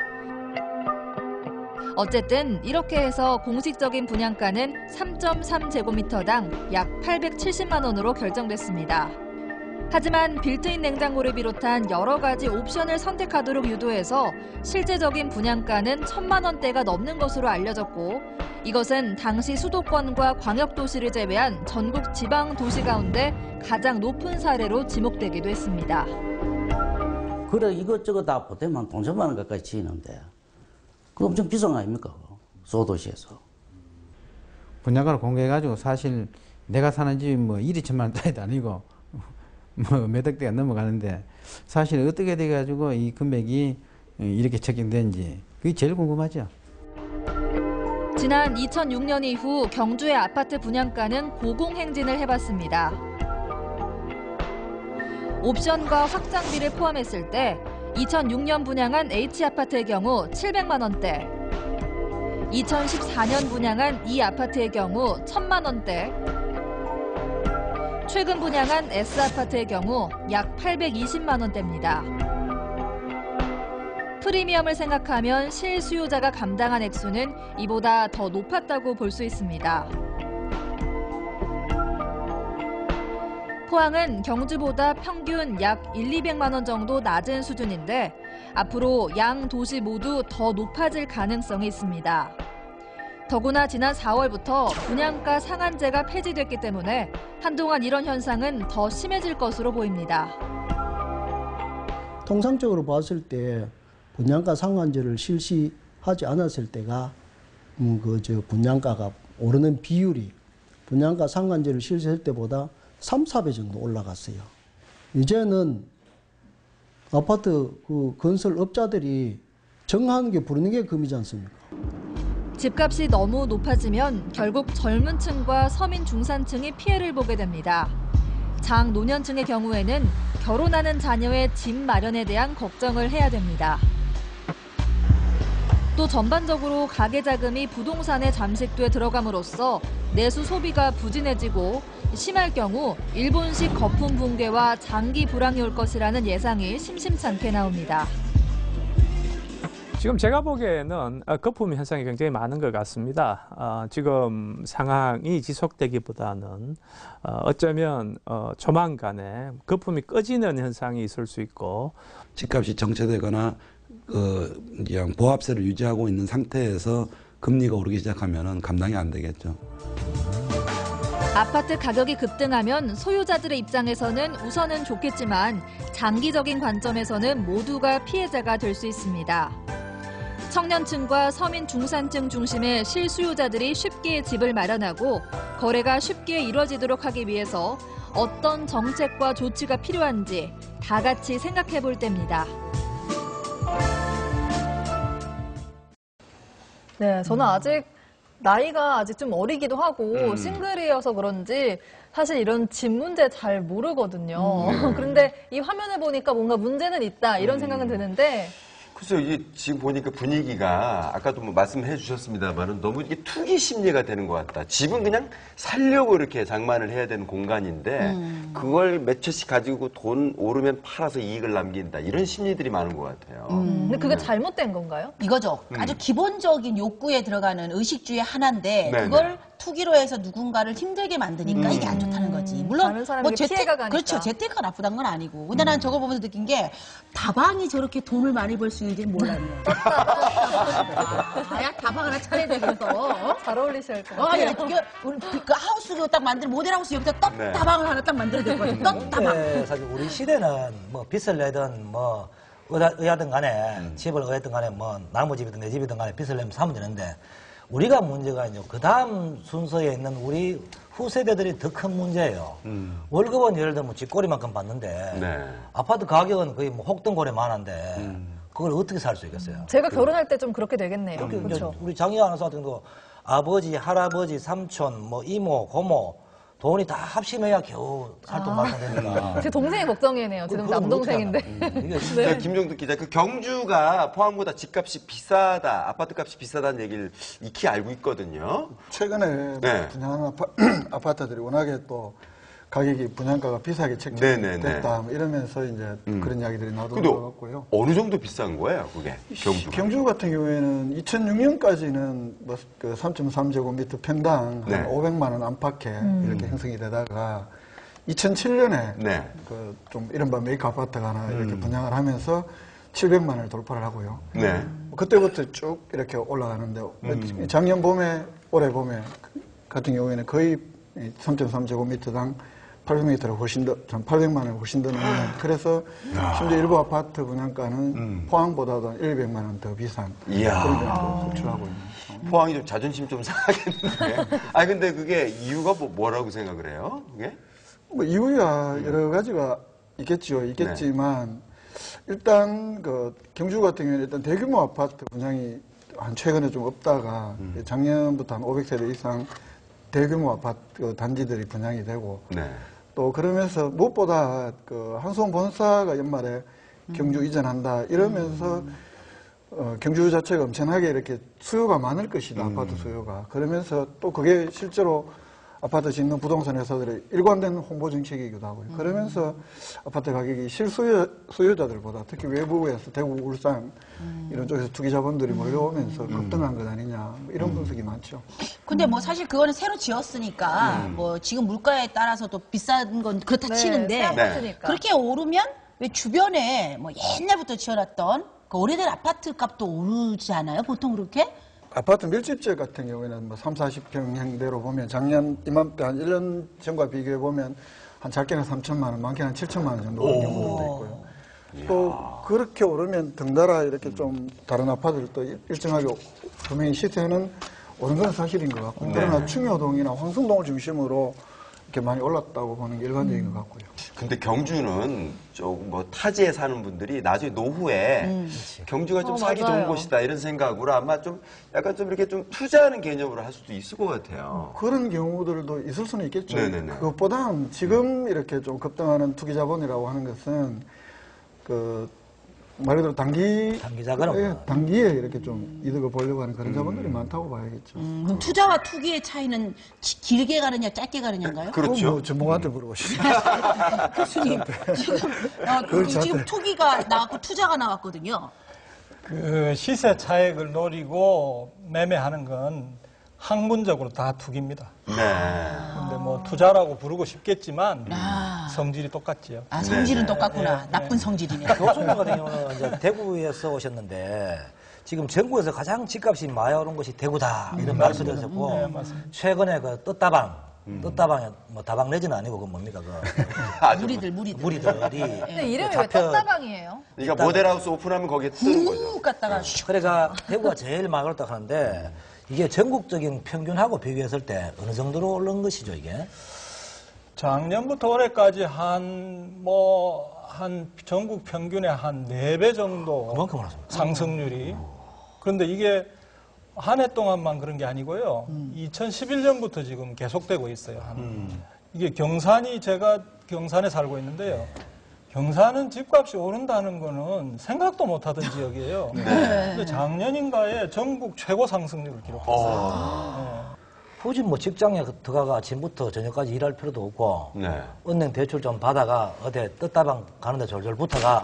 [SPEAKER 1] 어쨌든 이렇게 해서 공식적인 분양가는 삼 점 삼 제곱미터당 약 팔백칠십만 원으로 결정됐습니다. 하지만 빌트인 냉장고를 비롯한 여러 가지 옵션을 선택하도록 유도해서 실제적인 분양가는 천만 원대가 넘는 것으로 알려졌고 이것은 당시 수도권과 광역도시를 제외한 전국 지방 도시 가운데 가장 높은 사례로 지목되기도 했습니다.
[SPEAKER 12] 그
[SPEAKER 16] 그래 이것저것 다 보태면 돈 천만 원 가까이 치이는데 그거 엄청 비싼 거 아닙니까? 소도시에서.
[SPEAKER 12] 분양가를 공개해가지고 사실 내가 사는 집이 뭐 일이 천만 원짜리도 아니고 뭐 몇 억대가 넘어가는데 사실 어떻게 돼가지고 이 금액이 이렇게 책정된지 그게 제일 궁금하죠.
[SPEAKER 1] 지난 이천육 년 이후 경주의 아파트 분양가는 고공행진을 해봤습니다. 옵션과 확장비를 포함했을 때 이천육 년 분양한 H아파트의 경우 칠백만 원대, 이천십사 년 분양한 E아파트의 경우 천만 원대, 최근 분양한 S아파트의 경우 약 팔백이십만 원대입니다. 프리미엄을 생각하면 실수요자가 감당한 액수는 이보다 더 높았다고 볼 수 있습니다. 포항은 경주보다 평균 약 일이백만 원 정도 낮은 수준인데 앞으로 양 도시 모두 더 높아질 가능성이 있습니다. 더구나 지난 사월부터 분양가 상한제가 폐지됐기 때문에 한동안 이런 현상은 더 심해질 것으로 보입니다.
[SPEAKER 8] 통상적으로 봤을 때 분양가 상한제를 실시하지 않았을 때가 음, 그 저 분양가가 오르는 비율이 분양가 상한제를 실시할 때보다 삼, 사 배 정도 올라갔어요. 이제는 아파트 그 건설업자들이 정하는 게 부르는 게 금이지 않습니까?
[SPEAKER 1] 집값이 너무 높아지면 결국 젊은 층과 서민 중산층이 피해를 보게 됩니다. 장노년층의 경우에는 결혼하는 자녀의 집 마련에 대한 걱정을 해야 됩니다. 또 전반적으로 가계자금이 부동산에 잠식돼 들어감으로써 내수 소비가 부진해지고 심할 경우 일본식 거품 붕괴와 장기 불황이 올 것이라는 예상이 심심찮게 나옵니다.
[SPEAKER 13] 지금 제가 보기에는 거품 현상이 굉장히 많은 것 같습니다. 어, 지금 상황이 지속되기보다는 어, 어쩌면 어, 조만간에 거품이 꺼지는 현상이 있을 수 있고
[SPEAKER 9] 집값이 정체되거나 그 그냥 보합세를 유지하고 있는 상태에서 금리가 오르기 시작하면은 감당이 안 되겠죠.
[SPEAKER 1] 아파트 가격이 급등하면 소유자들의 입장에서는 우선은 좋겠지만 장기적인 관점에서는 모두가 피해자가 될 수 있습니다. 청년층과 서민 중산층 중심의 실수요자들이 쉽게 집을 마련하고 거래가 쉽게 이루어지도록 하기 위해서 어떤 정책과 조치가 필요한지 다 같이 생각해 볼 때입니다. 네, 저는 아직 나이가 아직 좀 어리기도 하고
[SPEAKER 2] 음.
[SPEAKER 1] 싱글이어서 그런지 사실 이런 집 문제 잘 모르거든요.
[SPEAKER 2] 음.
[SPEAKER 1] 그런데 이 화면을 보니까 뭔가 문제는 있다 이런 생각은 드는데
[SPEAKER 2] 글쎄요, 이게 지금 보니까 분위기가 아까도 뭐 말씀해 주셨습니다만은 너무 이게 투기 심리가 되는 것 같다. 집은 그냥 살려고 이렇게 장만을 해야 되는 공간인데
[SPEAKER 3] 음.
[SPEAKER 2] 그걸 몇 채씩 가지고 돈 오르면 팔아서 이익을 남긴다. 이런 심리들이 많은 것 같아요.
[SPEAKER 1] 음. 근데 그게 잘못된 건가요?
[SPEAKER 3] 이거죠.
[SPEAKER 2] 음.
[SPEAKER 3] 아주 기본적인 욕구에 들어가는 의식 중에 하나인데
[SPEAKER 2] 네네.
[SPEAKER 3] 그걸 투기로 해서 누군가를 힘들게 만드니까
[SPEAKER 2] 음.
[SPEAKER 3] 이게 안 좋다는 거지. 물론
[SPEAKER 1] 다른 사람에게
[SPEAKER 3] 재택,
[SPEAKER 1] 피해가 가니까.
[SPEAKER 3] 그렇죠. 재테크가 나쁘다는 건 아니고. 근데 난 저걸 보면서 느낀 게 다방이 저렇게 돈을 많이 벌 수 있는지 몰랐네. 아, 야 다방 하나 차려야 되겠어.
[SPEAKER 1] 잘 어울리실 것
[SPEAKER 3] 어, 야,
[SPEAKER 1] 같아요.
[SPEAKER 3] 이거 우리 그 하우스 딱 만들 모델하우스 여기다 떡
[SPEAKER 4] 네.
[SPEAKER 3] 다방을 하나 딱 만들어야 될 것 같아. 떡 다방.
[SPEAKER 4] 네, 사실 우리 시대는 뭐 빚을 내든 뭐 의하, 의하든 간에
[SPEAKER 2] 음.
[SPEAKER 4] 집을 의하든 간에 뭐 나무 집이든 내 집이든 간에 빚을 내면 사면 되는데 우리가 문제가 이제 그 다음 순서에 있는 우리 후세대들이 더 큰 문제예요.
[SPEAKER 2] 음.
[SPEAKER 4] 월급은 예를 들면 집꼬리만큼 받는데
[SPEAKER 2] 네.
[SPEAKER 4] 아파트 가격은 거의 뭐 혹등고래 만한데
[SPEAKER 2] 음.
[SPEAKER 4] 그걸 어떻게 살 수 있겠어요?
[SPEAKER 1] 제가 결혼할 때 좀 그렇게 되겠네요.
[SPEAKER 4] 그렇게 이제
[SPEAKER 1] 그렇죠.
[SPEAKER 4] 우리 장희 아나운서 같은 경우도 아버지, 할아버지, 삼촌, 뭐 이모, 고모 돈이 다 합심해야 겨우 살 돈 마련되니까.
[SPEAKER 1] 제 동생이 걱정이네요. 제
[SPEAKER 4] 그럼
[SPEAKER 1] 남동생인데.
[SPEAKER 2] 네. 김종득 기자, 그 경주가 포항보다 집값이 비싸다, 아파트 값이 비싸다는 얘기를 익히 알고 있거든요.
[SPEAKER 6] 최근에
[SPEAKER 2] 네.
[SPEAKER 6] 분양하는 아파, 아파트들이 워낙에 또 가격이 분양가가 비싸게
[SPEAKER 2] 네네네.
[SPEAKER 6] 책정됐다 뭐 이러면서 이제
[SPEAKER 2] 음.
[SPEAKER 6] 그런 이야기들이
[SPEAKER 2] 근데
[SPEAKER 6] 나오는 것 같고요.
[SPEAKER 2] 어느 정도 비싼 거예요, 그게? 경주가?
[SPEAKER 6] 경주 같은 경우에는 이천육 년까지는 뭐 그 삼 점 삼 제곱미터 평당
[SPEAKER 2] 네.
[SPEAKER 6] 한 오백만 원 안팎에
[SPEAKER 1] 음.
[SPEAKER 6] 이렇게 형성이 되다가 이천칠 년에
[SPEAKER 2] 네.
[SPEAKER 6] 그 좀 이른바 메이크 아파트가 하나 이렇게
[SPEAKER 2] 음.
[SPEAKER 6] 분양을 하면서 칠백만 원을 돌파를 하고요.
[SPEAKER 2] 네.
[SPEAKER 6] 그때부터 쭉 이렇게 올라가는데
[SPEAKER 2] 음.
[SPEAKER 6] 작년 봄에 올해 봄에 같은 경우에는 거의 삼 점 삼 제곱미터당 팔백 미터를 훨씬 더, 팔백만 원 훨씬 더 넘는. 그래서 심지어 일부 아파트 분양가는
[SPEAKER 2] 음.
[SPEAKER 6] 포항보다도 일백만 원 더 비싼
[SPEAKER 2] 이야.
[SPEAKER 6] 그런 정도 속출하고 있는.
[SPEAKER 2] 포항이 좀 자존심 좀 상하겠는데. 아 근데 그게 이유가 뭐, 뭐라고 생각을 해요? 그게?
[SPEAKER 6] 뭐 이유야 여러 가지가 있겠죠. 있겠지만 일단 그 경주 같은 경우는 일단 대규모 아파트 분양이 한 최근에 좀 없다가
[SPEAKER 2] 음.
[SPEAKER 6] 작년부터 한 오백 세대 이상 대규모 아파트 단지들이 분양이 되고
[SPEAKER 2] 네.
[SPEAKER 6] 또 그러면서 무엇보다 그 한수원 본사가 연말에 경주 이전한다 이러면서 어, 경주 자체가 엄청나게 이렇게 수요가 많을 것이다.
[SPEAKER 2] 음.
[SPEAKER 6] 아파트 수요가. 그러면서 또 그게 실제로 아파트 짓는 부동산 회사들의 일관된 홍보 정책이기도 하고요. 그러면서 아파트 가격이 실수요, 수요자들보다 특히 외부에서 대구, 울산 이런 쪽에서 투기 자본들이 몰려오면서 급등한 것 아니냐 뭐 이런 분석이 많죠.
[SPEAKER 3] 근데 뭐 사실 그거는 새로 지었으니까
[SPEAKER 6] 음.
[SPEAKER 3] 뭐 지금 물가에 따라서 또 비싼 건 그렇다
[SPEAKER 1] 네,
[SPEAKER 3] 치는데
[SPEAKER 1] 새 아파트니까.
[SPEAKER 3] 그렇게 오르면 왜 주변에 뭐 옛날부터 지어놨던 그 오래된 아파트 값도 오르지 않아요? 보통 그렇게?
[SPEAKER 6] 아파트 밀집지역 같은 경우에는 뭐 삼, 사십 평형대로 보면 작년 이맘때 한 일 년 전과 비교해 보면 한 작게는 삼천만 원, 많게는 칠천만 원 정도 오른 경우도 있고요. 또 그렇게 오르면 덩달아 이렇게 좀 다른 아파트들도 일- 일정하게 분명히 시세는 오른 건 사실인 것 같고
[SPEAKER 2] 네.
[SPEAKER 6] 그러나 충효동이나 황순동을 중심으로 이렇게 많이 올랐다고 보는 게 일반적인 것 같고요.
[SPEAKER 2] 근데 경주는 조금 뭐 타지에 사는 분들이 나중에 노후에
[SPEAKER 6] 음.
[SPEAKER 2] 경주가 좀
[SPEAKER 6] 어,
[SPEAKER 2] 살기
[SPEAKER 6] 맞아요.
[SPEAKER 2] 좋은 곳이다 이런 생각으로 아마 좀 약간 좀 이렇게 좀 투자하는 개념으로 할 수도 있을 것 같아요.
[SPEAKER 6] 그런 경우들도 있을 수는 있겠죠.
[SPEAKER 2] 네네네.
[SPEAKER 6] 그것보다는 지금 이렇게 좀 급등하는 투기 자본이라고 하는 것은 그 말 그대로 단기
[SPEAKER 4] 단기자금은
[SPEAKER 6] 예, 단기에 이렇게 좀 이득을 보려고 하는 그런 자본들이 많다고 봐야겠죠.
[SPEAKER 3] 음, 그럼 투자와 투기의 차이는 지- 길게 가느냐 짧게 가느냐인가요?
[SPEAKER 6] 그건 뭐 전문가한테 물어보시죠.
[SPEAKER 3] 교수님 지금, 어,
[SPEAKER 6] 그걸
[SPEAKER 3] 그, 지금
[SPEAKER 6] 저한테.
[SPEAKER 3] 투기가 나왔고 투자가 나왔거든요.
[SPEAKER 5] 그 시세 차익을 노리고 매매하는 건 학문적으로 다 투기입니다.
[SPEAKER 2] 네.
[SPEAKER 5] 근데 뭐 투자라고 부르고 싶겠지만 성질이 똑같지요.
[SPEAKER 3] 아 성질은
[SPEAKER 5] 네.
[SPEAKER 3] 똑같구나.
[SPEAKER 5] 네.
[SPEAKER 3] 나쁜 성질이네.
[SPEAKER 4] 교수님 같은 경우는 이제 대구에서 오셨는데 지금 전국에서 가장 집값이 많이 오른 곳이 대구다 이런
[SPEAKER 5] 음,
[SPEAKER 4] 말씀을
[SPEAKER 5] 맞습니다.
[SPEAKER 4] 하셨고
[SPEAKER 5] 네, 맞습니다.
[SPEAKER 4] 최근에 그 뜻다방 뜻다방에 뭐 다방 내지는 아니고 그 뭡니까 그
[SPEAKER 3] 무리들 무리들.
[SPEAKER 4] 무리들이
[SPEAKER 1] 근데 이름이
[SPEAKER 4] 그
[SPEAKER 1] 왜
[SPEAKER 4] 잡혀-
[SPEAKER 1] 떴다방이에요?
[SPEAKER 2] 그러니까 모델하우스 오픈하면 거기에 뜨는 거죠.
[SPEAKER 3] 훅 갔다가
[SPEAKER 4] 그래가 대구가 제일 많이 올랐다 하는데 이게 전국적인 평균하고 비교했을 때 어느 정도로 오른 것이죠 이게?
[SPEAKER 5] 작년부터 올해까지 한, 뭐, 한 전국 평균의 한 네 배 정도
[SPEAKER 4] 그만큼 올랐습니다.
[SPEAKER 5] 상승률이. 그런데 이게 한 해 동안만 그런 게 아니고요. 이천십일 년부터 지금 계속되고 있어요. 한. 이게 경산이 제가 경산에 살고 있는데요. 경산은 집값이 오른다는 거는 생각도 못 하던 지역이에요.
[SPEAKER 4] 네.
[SPEAKER 5] 근데 작년인가에 전국 최고 상승률을 기록했어요.
[SPEAKER 4] 굳이 뭐 직장에 들어가가 아침부터 저녁까지 일할 필요도 없고
[SPEAKER 2] 네.
[SPEAKER 4] 은행 대출 좀 받아가 어디 뜻다방 가는데 졸졸 붙어가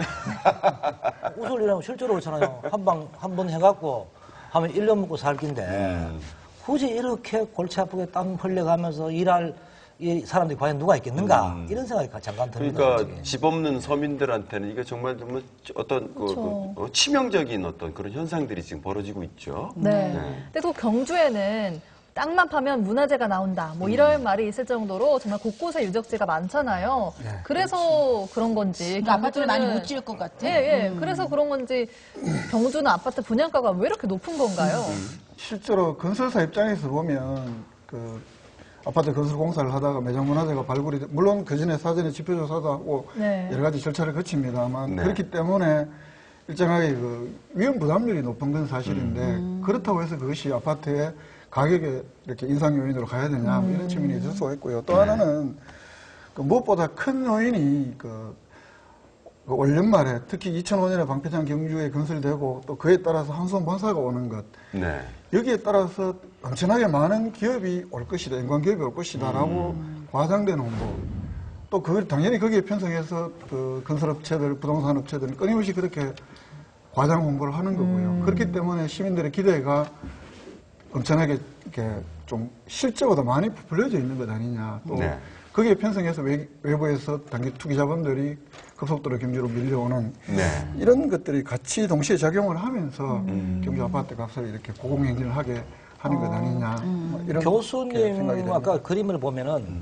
[SPEAKER 4] 웃을 일하면 실제로 그렇잖아요. 한 방 한 번 해갖고 하면 일 년 먹고 살 낀데 굳이 이렇게 골치 아프게 땀 흘려가면서 일할 이 사람들이 과연 누가 있겠는가 이런 생각이 잠깐 듭니다.
[SPEAKER 2] 그러니까
[SPEAKER 4] 솔직히.
[SPEAKER 2] 집 없는 서민들한테는 이게 정말 정말 어떤 그, 그, 어, 치명적인 어떤 그런 현상들이 지금 벌어지고 있죠.
[SPEAKER 1] 네. 근데 또 경주에는 땅만 파면 문화재가 나온다. 뭐 이런 말이 있을 정도로 정말 곳곳에 유적지가 많잖아요.
[SPEAKER 6] 네,
[SPEAKER 1] 그래서 그런 건지.
[SPEAKER 3] 그러니까 아파트를 많이
[SPEAKER 1] 경주는-
[SPEAKER 3] 못 지을 것 같아.
[SPEAKER 1] 예, 예.
[SPEAKER 3] 음.
[SPEAKER 1] 그래서 그런 건지 경주는 아파트 분양가가 왜 이렇게 높은 건가요?
[SPEAKER 6] 실제로 건설사 입장에서 보면 그 아파트 건설 공사를 하다가 매장 문화재가 발굴이 돼- 물론 그 전에 사전에 지표조사도 하고
[SPEAKER 1] 네.
[SPEAKER 6] 여러 가지 절차를 거칩니다만
[SPEAKER 2] 네.
[SPEAKER 6] 그렇기 때문에 일정하게 그 위험 부담률이 높은 건 사실인데 그렇다고 해서 그것이 아파트의 가격에 이렇게 인상 요인으로 가야 되냐 뭐 이런 측면이 있을 수가 있고요. 또 하나는 그 무엇보다 큰 요인이 그, 그 올 연말에 특히 이천오 년에 방패장 경주에 건설되고 또 그에 따라서 한수원 본사가 오는 것
[SPEAKER 2] 네.
[SPEAKER 6] 여기에 따라서 엄청나게 많은 기업이 올 것이다, 인간 기업이 올 것이다라고 과장된 홍보. 또 그걸 당연히 거기에 편성해서 그 건설업체들, 부동산업체들은 끊임없이 그렇게 과장 홍보를 하는 거고요. 그렇기 때문에 시민들의 기대가 엄청나게 이렇게 좀 실제보다 많이 부풀려져 있는 것 아니냐. 또
[SPEAKER 2] 네.
[SPEAKER 6] 거기에 편성해서 외, 외부에서 단기 투기 자본들이 급속도로 경주로 밀려오는
[SPEAKER 2] 네.
[SPEAKER 6] 이런 것들이 같이 동시에 작용을 하면서 경주 아파트 값을 이렇게 고공행진을 하게 하는 것 아니냐. 뭐 이런 생각이
[SPEAKER 4] 교수님
[SPEAKER 6] 됩니다.
[SPEAKER 4] 아까 그림을 보면은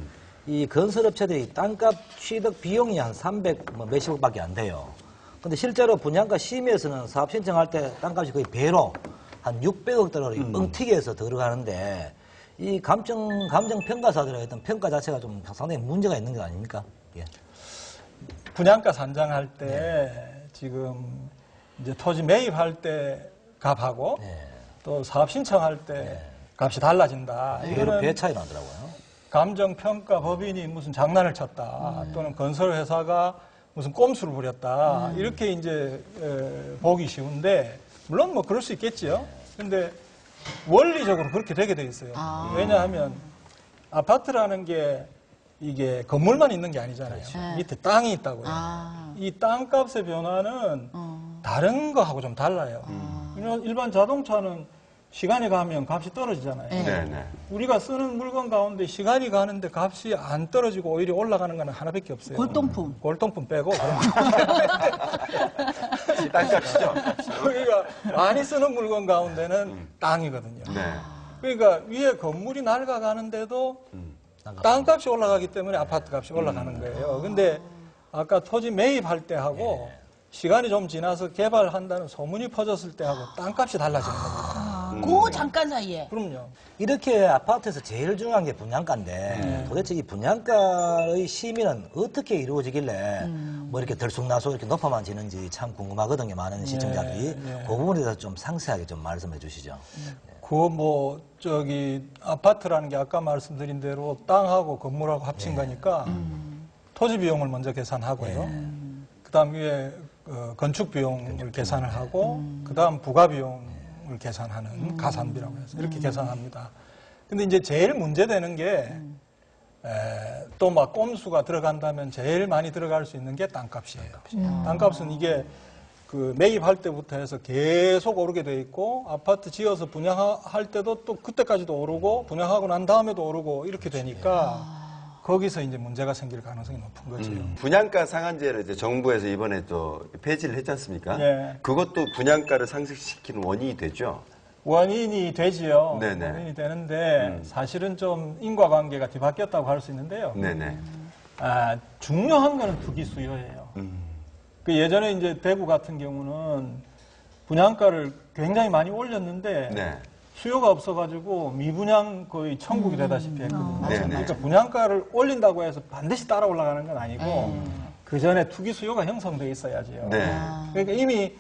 [SPEAKER 4] 이 건설업체들이 땅값 취득 비용이 한 삼백 뭐 몇십억밖에 안 돼요. 근데 실제로 분양가 심의에서는 사업 신청할 때 땅값이 거의 배로 한 육백억 달러를
[SPEAKER 2] 음.
[SPEAKER 4] 뻥튀기해서 들어가는데 이 감정 감정 평가사들의 어떤 평가 자체가 좀 상당히 문제가 있는 거 아닙니까? 예.
[SPEAKER 5] 분양가 산정할 때 지금 이제 토지 매입할 때 값하고 또 사업 신청할 때 값이 달라진다.
[SPEAKER 4] 이거는 배 차이 나더라고요.
[SPEAKER 5] 감정평가 법인이 무슨 장난을 쳤다. 또는 건설회사가 무슨 꼼수를 부렸다. 이렇게 이제 에, 보기 쉬운데 물론 뭐 그럴 수 있겠지요. 근데 원리적으로 그렇게 되게 돼 있어요.
[SPEAKER 3] 아.
[SPEAKER 5] 왜냐하면 아파트라는 게 이게 건물만 있는 게 아니잖아요.
[SPEAKER 3] 네.
[SPEAKER 5] 밑에 땅이 있다고요.
[SPEAKER 3] 아.
[SPEAKER 5] 이 땅값의 변화는
[SPEAKER 3] 어.
[SPEAKER 5] 다른 거하고 좀 달라요. 일반- 일반 자동차는 시간이 가면 값이 떨어지잖아요.
[SPEAKER 3] 네.
[SPEAKER 2] 네, 네.
[SPEAKER 5] 우리가 쓰는 물건 가운데 시간이 가는데 값이 안 떨어지고 오히려 올라가는 거는 하나밖에 없어요.
[SPEAKER 3] 골동품.
[SPEAKER 5] 골동품 빼고. 그런
[SPEAKER 2] 땅값이죠.
[SPEAKER 5] 우리가 많이 쓰는 물건 가운데는 땅이거든요.
[SPEAKER 2] 네.
[SPEAKER 5] 그러니까 위에 건물이 낡아가는데도 땅값이 올라가기 때문에 아파트 값이 올라가는 거예요. 근데 아까 토지 매입할 때 하고 시간이 좀 지나서 개발한다는 소문이 퍼졌을 때 하고 땅값이 달라지는 겁니다.
[SPEAKER 3] 그 잠깐 사이에.
[SPEAKER 5] 그럼요.
[SPEAKER 4] 이렇게 아파트에서 제일 중요한 게 분양가인데
[SPEAKER 5] 네.
[SPEAKER 4] 도대체 이 분양가의 심의는 어떻게 이루어지길래 뭐 이렇게 들쑥나쑥 이렇게 높아만 지는지 참 궁금하거든요. 많은 시청자들이.
[SPEAKER 5] 네.
[SPEAKER 4] 그 부분에 대해서 좀 상세하게 좀 말씀해 주시죠.
[SPEAKER 5] 그 뭐 저기 아파트라는 게 아까 말씀드린 대로 땅하고 건물하고 합친 거니까 토지 비용을 먼저 계산하고요. 그다음 위에 어, 건축 비용을 계산을 하고 그다음 부가 비용을 계산하는 가산비라고 해서 이렇게 계산합니다. 근데 이제 제일 문제되는 게 또 막 꼼수가 들어간다면 제일 많이 들어갈 수 있는 게 땅값이에요.
[SPEAKER 1] 음.
[SPEAKER 5] 땅값은 이게 그 매입할 때부터 해서 계속 오르게 돼 있고 아파트 지어서 분양할 때도 또 그때까지도 오르고 분양하고 난 다음에도 오르고 이렇게 되니까 거기서 이제 문제가 생길 가능성이 높은 거죠.
[SPEAKER 2] 음, 분양가 상한제를 이제 정부에서 이번에 또 폐지를 했지 않습니까?
[SPEAKER 5] 네.
[SPEAKER 2] 그것도 분양가를 상승시키는 원인이 되죠.
[SPEAKER 5] 원인이 되지요.
[SPEAKER 2] 네네.
[SPEAKER 5] 원인이 되는데 사실은 좀 인과관계가 뒤바뀌었다고 할 수 있는데요.
[SPEAKER 2] 네네.
[SPEAKER 5] 아, 중요한 거는 투기 수요예요. 그 예전에 이제 대구 같은 경우는 분양가를 굉장히 많이 올렸는데
[SPEAKER 2] 네.
[SPEAKER 5] 수요가 없어가지고 미분양 거의 천국이 되다시피 했거든요.
[SPEAKER 2] 네네.
[SPEAKER 5] 그러니까 분양가를 올린다고 해서 반드시 따라 올라가는 건 아니고 그 전에 투기 수요가 형성돼 있어야지요.
[SPEAKER 2] 네.
[SPEAKER 5] 그러니까 이미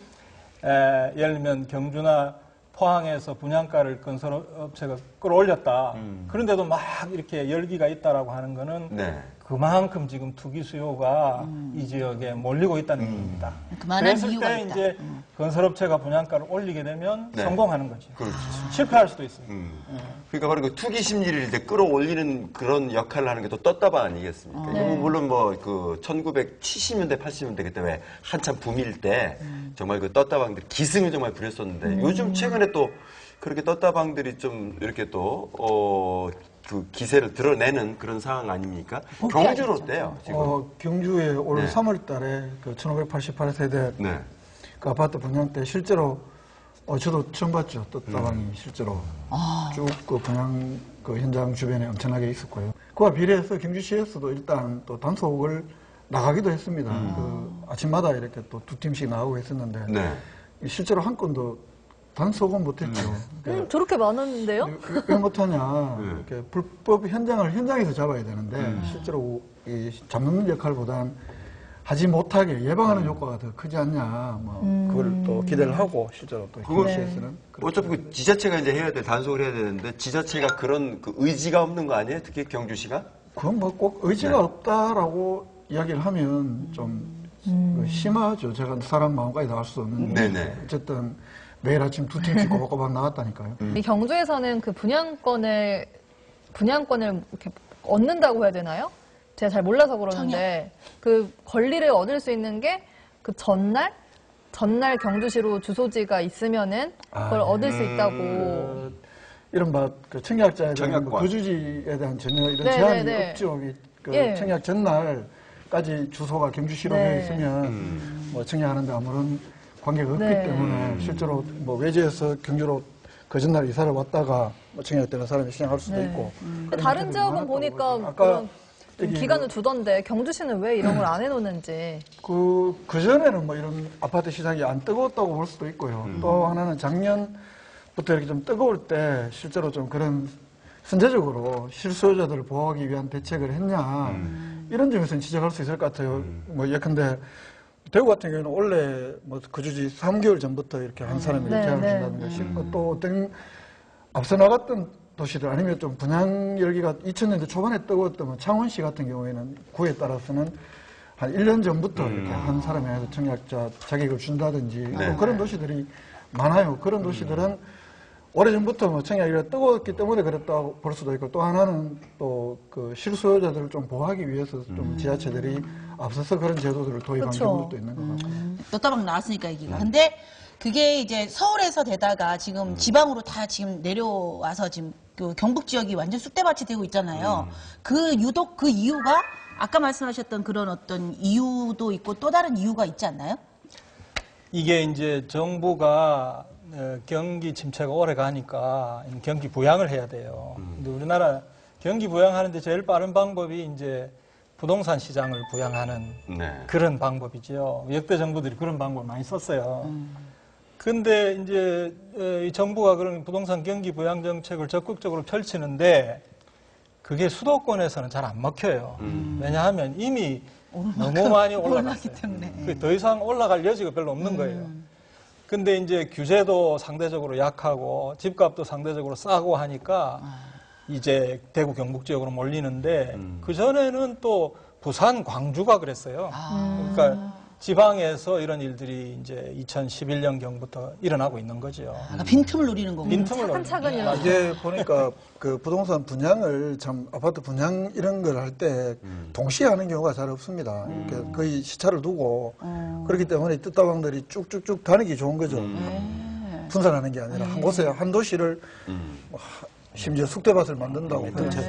[SPEAKER 5] 에, 예를 들면 경주나 포항에서 분양가를 건설업체가 끌어올렸다. 그런데도 막 이렇게 열기가 있다라고 하는 거는
[SPEAKER 2] 네.
[SPEAKER 5] 그만큼 지금 투기 수요가 이 지역에 몰리고 있다는 겁니다.
[SPEAKER 3] 그만한
[SPEAKER 5] 그랬을
[SPEAKER 3] 이유가
[SPEAKER 5] 때
[SPEAKER 3] 있다.
[SPEAKER 5] 이제 건설업체가 분양가를 올리게 되면
[SPEAKER 2] 네.
[SPEAKER 5] 성공하는 거죠.
[SPEAKER 2] 그렇죠.
[SPEAKER 5] 실패할 수도 있어요.
[SPEAKER 2] 음. 그러니까 바로 그 투기 심리를 이제 끌어올리는 그런 역할을 하는 게 또 떴다방 아니겠습니까?
[SPEAKER 1] 네.
[SPEAKER 2] 이거 물론 뭐 그 천구백칠십 년대, 팔십 년대 그때 왜 한참 붐일 때 정말 그 떴다방들 기승을 정말 부렸었는데 요즘 최근에 또 그렇게 떴다방들이 좀 이렇게 또, 어, 그 기세를 드러내는 그런 상황 아닙니까? 경주는 어때요, 지금?
[SPEAKER 6] 어, 경주에 올
[SPEAKER 2] 네.
[SPEAKER 6] 삼월 달에 그 천오백팔십팔 세대
[SPEAKER 2] 네.
[SPEAKER 6] 그 아파트 분양 때 실제로 어, 저도 처음 봤죠. 떴다방이
[SPEAKER 2] 음.
[SPEAKER 6] 실제로
[SPEAKER 3] 아.
[SPEAKER 6] 쭉 그 분양 그 현장 주변에 엄청나게 있었고요. 그와 비례해서 경주시에서도 일단 또 단속을 나가기도 했습니다. 그 아침마다 이렇게 또 두 팀씩 나가고 했었는데
[SPEAKER 2] 네.
[SPEAKER 6] 실제로 한 건도 단속은 못했죠.
[SPEAKER 1] 음, 저렇게 많았는데요?
[SPEAKER 6] 왜, 왜 못하냐.
[SPEAKER 2] 네.
[SPEAKER 6] 이렇게 불법 현장을 현장에서 잡아야 되는데
[SPEAKER 2] 음.
[SPEAKER 6] 실제로 이 잡는 역할보단 하지 못하게 예방하는 효과가 더 크지 않냐. 뭐 그걸 또 기대를 하고 실제로 또
[SPEAKER 2] 그거
[SPEAKER 6] 경주시에서는
[SPEAKER 2] 어차피 그 지자체가 이제 해야 돼, 단속을 해야 되는데 지자체가 그런 그 의지가 없는 거 아니에요? 특히 경주시가?
[SPEAKER 6] 그건 뭐 꼭 의지가
[SPEAKER 2] 네.
[SPEAKER 6] 없다라고 이야기를 하면 좀 그 심하죠. 제가 사람 마음까지 나갈 수 없는데
[SPEAKER 2] 네네.
[SPEAKER 6] 어쨌든 매일 아침 두 팀씩 꼬박꼬박 나왔다니까요.
[SPEAKER 1] 이 경주에서는 그 분양권을 분양권을 이렇게 얻는다고 해야 되나요? 제가 잘 몰라서 그러는데 그 권리를 얻을 수 있는 게 그 전날 전날 경주시로 주소지가 있으면은 그걸
[SPEAKER 6] 아,
[SPEAKER 1] 얻을 수 있다고.
[SPEAKER 6] 그 이른바 그 청약자에 대한
[SPEAKER 2] 청약권.
[SPEAKER 6] 그 거주지에 대한 전혀 이런
[SPEAKER 1] 네,
[SPEAKER 6] 제한이
[SPEAKER 1] 네, 네.
[SPEAKER 6] 없죠. 이 그
[SPEAKER 1] 예.
[SPEAKER 6] 청약 전날까지 주소가 경주시로
[SPEAKER 1] 네.
[SPEAKER 6] 되어 있으면 뭐 청약하는데 아무런 관계가 없기
[SPEAKER 1] 네.
[SPEAKER 6] 때문에 실제로 뭐 외지에서 경주로 그 전날 이사를 왔다가 뭐 청약되는 사람이 신청할 수도
[SPEAKER 1] 네.
[SPEAKER 6] 있고.
[SPEAKER 1] 근데 다른 지역은 보니까
[SPEAKER 6] 아까
[SPEAKER 1] 그런 좀 기간을 두던데 경주시는 왜 이런 걸 안 해놓는지.
[SPEAKER 6] 그, 그전에는 뭐 이런 아파트 시장이 안 뜨거웠다고 볼 수도 있고요.
[SPEAKER 2] 음.
[SPEAKER 6] 또 하나는 작년부터 이렇게 좀 뜨거울 때 실제로 좀 그런 선제적으로 실수요자들을 보호하기 위한 대책을 했냐.
[SPEAKER 2] 음.
[SPEAKER 6] 이런 점에서는 지적할 수 있을 것 같아요. 뭐 예컨대 대구 같은 경우는 원래 뭐 거주지 삼 개월 전부터 이렇게 한 사람에게
[SPEAKER 1] 네,
[SPEAKER 6] 제한을
[SPEAKER 1] 네.
[SPEAKER 6] 준다는 것이 있고 또 어떤 앞서 나갔던 도시들 아니면 좀 분양 열기가 이천 년대 초반에 뜨거웠던 창원시 같은 경우에는 구에 따라서는 한 일 년 전부터
[SPEAKER 2] 음.
[SPEAKER 6] 이렇게 한 사람에 청약자 자격을 준다든지
[SPEAKER 2] 네.
[SPEAKER 6] 또 그런 도시들이 많아요. 그런 도시들은 오래전부터 뭐 청약이 뜨거웠기 때문에 그랬다고 볼 수도 있고 또 하나는 또 그 실수요자들을 좀 보호하기 위해서 좀 지자체들이 앞서서 그런 제도들을 도입한
[SPEAKER 3] 그쵸.
[SPEAKER 6] 경우도 있는 것 같고.
[SPEAKER 3] 떴다방 나왔으니까 얘기가. 근데 그게 이제 서울에서 되다가 지금 지방으로 다 지금 내려와서 지금 그 경북 지역이 완전 쑥대밭이 되고 있잖아요. 그 유독 그 이유가 아까 말씀하셨던 그런 어떤 이유도 있고 또 다른 이유가 있지 않나요?
[SPEAKER 5] 이게 이제 정부가 어, 경기 침체가 오래 가니까 경기 부양을 해야 돼요. 근데 우리나라 경기 부양하는데 제일 빠른 방법이 이제 부동산 시장을 부양하는
[SPEAKER 2] 네.
[SPEAKER 5] 그런 방법이죠. 역대 정부들이 그런 방법을 많이 썼어요. 근데 이제 어, 이 정부가 그런 부동산 경기 부양 정책을 적극적으로 펼치는데 그게 수도권에서는 잘 안 먹혀요.
[SPEAKER 2] 음.
[SPEAKER 5] 왜냐하면 이미 너무 많이 올라갔기
[SPEAKER 3] 때문에.
[SPEAKER 5] 더 이상 올라갈 여지가 별로 없는 거예요. 근데 이제 규제도 상대적으로 약하고 집값도 상대적으로 싸고 하니까 이제 대구 경북 지역으로 몰리는데 그 전에는 또 부산 광주가 그랬어요. 그러니까 지방에서 이런 일들이 이제 이천십일 년경부터 일어나고 있는 거죠.
[SPEAKER 3] 아, 빈틈을 노리는 거군요.
[SPEAKER 5] 빈틈을
[SPEAKER 1] 차근차근
[SPEAKER 5] 노리는
[SPEAKER 1] 일어나고.
[SPEAKER 5] 거죠.
[SPEAKER 6] 이게 보니까 그 부동산 분양을 참 아파트 분양 이런 걸 할 때 동시에 하는 경우가 잘 없습니다. 이렇게 거의 시차를 두고 그렇기 때문에 뜻다방들이 쭉쭉쭉 다니기 좋은 거죠. 분산하는 게 아니라 한 곳에 한 도시를 뭐 하- 심지어 쑥대밭을 만든다고.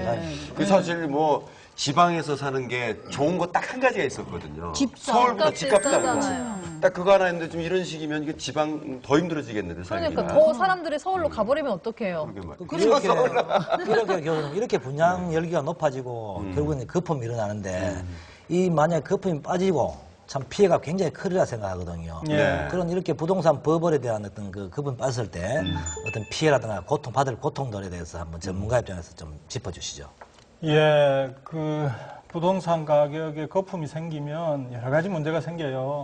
[SPEAKER 2] 그 사실 뭐 지방에서 사는 게 좋은 거 딱 한 가지가 있었거든요.
[SPEAKER 1] 집값.
[SPEAKER 2] 서울보다
[SPEAKER 1] 집값
[SPEAKER 2] 집값 싸고.
[SPEAKER 1] 비싸잖아요.
[SPEAKER 2] 딱 그거 하나 있는데 좀 이런 식이면 이게 지방 더 힘들어지겠는데 살기가.
[SPEAKER 1] 그러니까 더 사람들이 서울로 가버리면 어떡해요.
[SPEAKER 4] 이렇게, 이렇게, 결국 이렇게 분양 열기가 높아지고 결국은 거품이 일어나는데 이 만약 거품이 빠지고 참 피해가 굉장히 크리라 생각하거든요.
[SPEAKER 5] 네.
[SPEAKER 4] 그런 이렇게 부동산 버블에 대한 어떤 그 거품이 빠졌을 때 어떤 피해라든가 고통, 받을 고통들에 대해서 한번 전문가 입장에서 좀 짚어주시죠.
[SPEAKER 5] 예, 그 부동산 가격에 거품이 생기면 여러 가지 문제가 생겨요.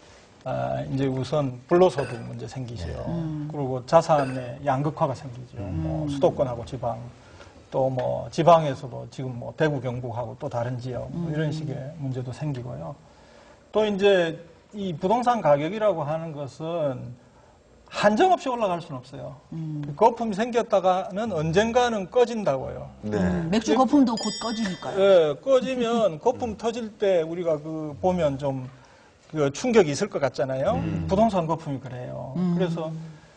[SPEAKER 5] 아, 이제 우선 불로소득 문제 생기죠. 그리고 자산의 양극화가 생기죠. 뭐 수도권하고 지방, 또 뭐 지방에서도 지금 뭐 대구 경북하고 또 다른 지역 뭐 이런 식의 문제도 생기고요. 또 이제 이 부동산 가격이라고 하는 것은 한정없이 올라갈 수는 없어요. 그 거품이 생겼다가는 언젠가는 꺼진다고요.
[SPEAKER 3] 맥주 거품도 곧 꺼지니까요.
[SPEAKER 5] 예, 꺼지면 거품 터질 때 우리가 그 보면 좀 그 충격이 있을 것 같잖아요. 부동산 거품이 그래요. 그래서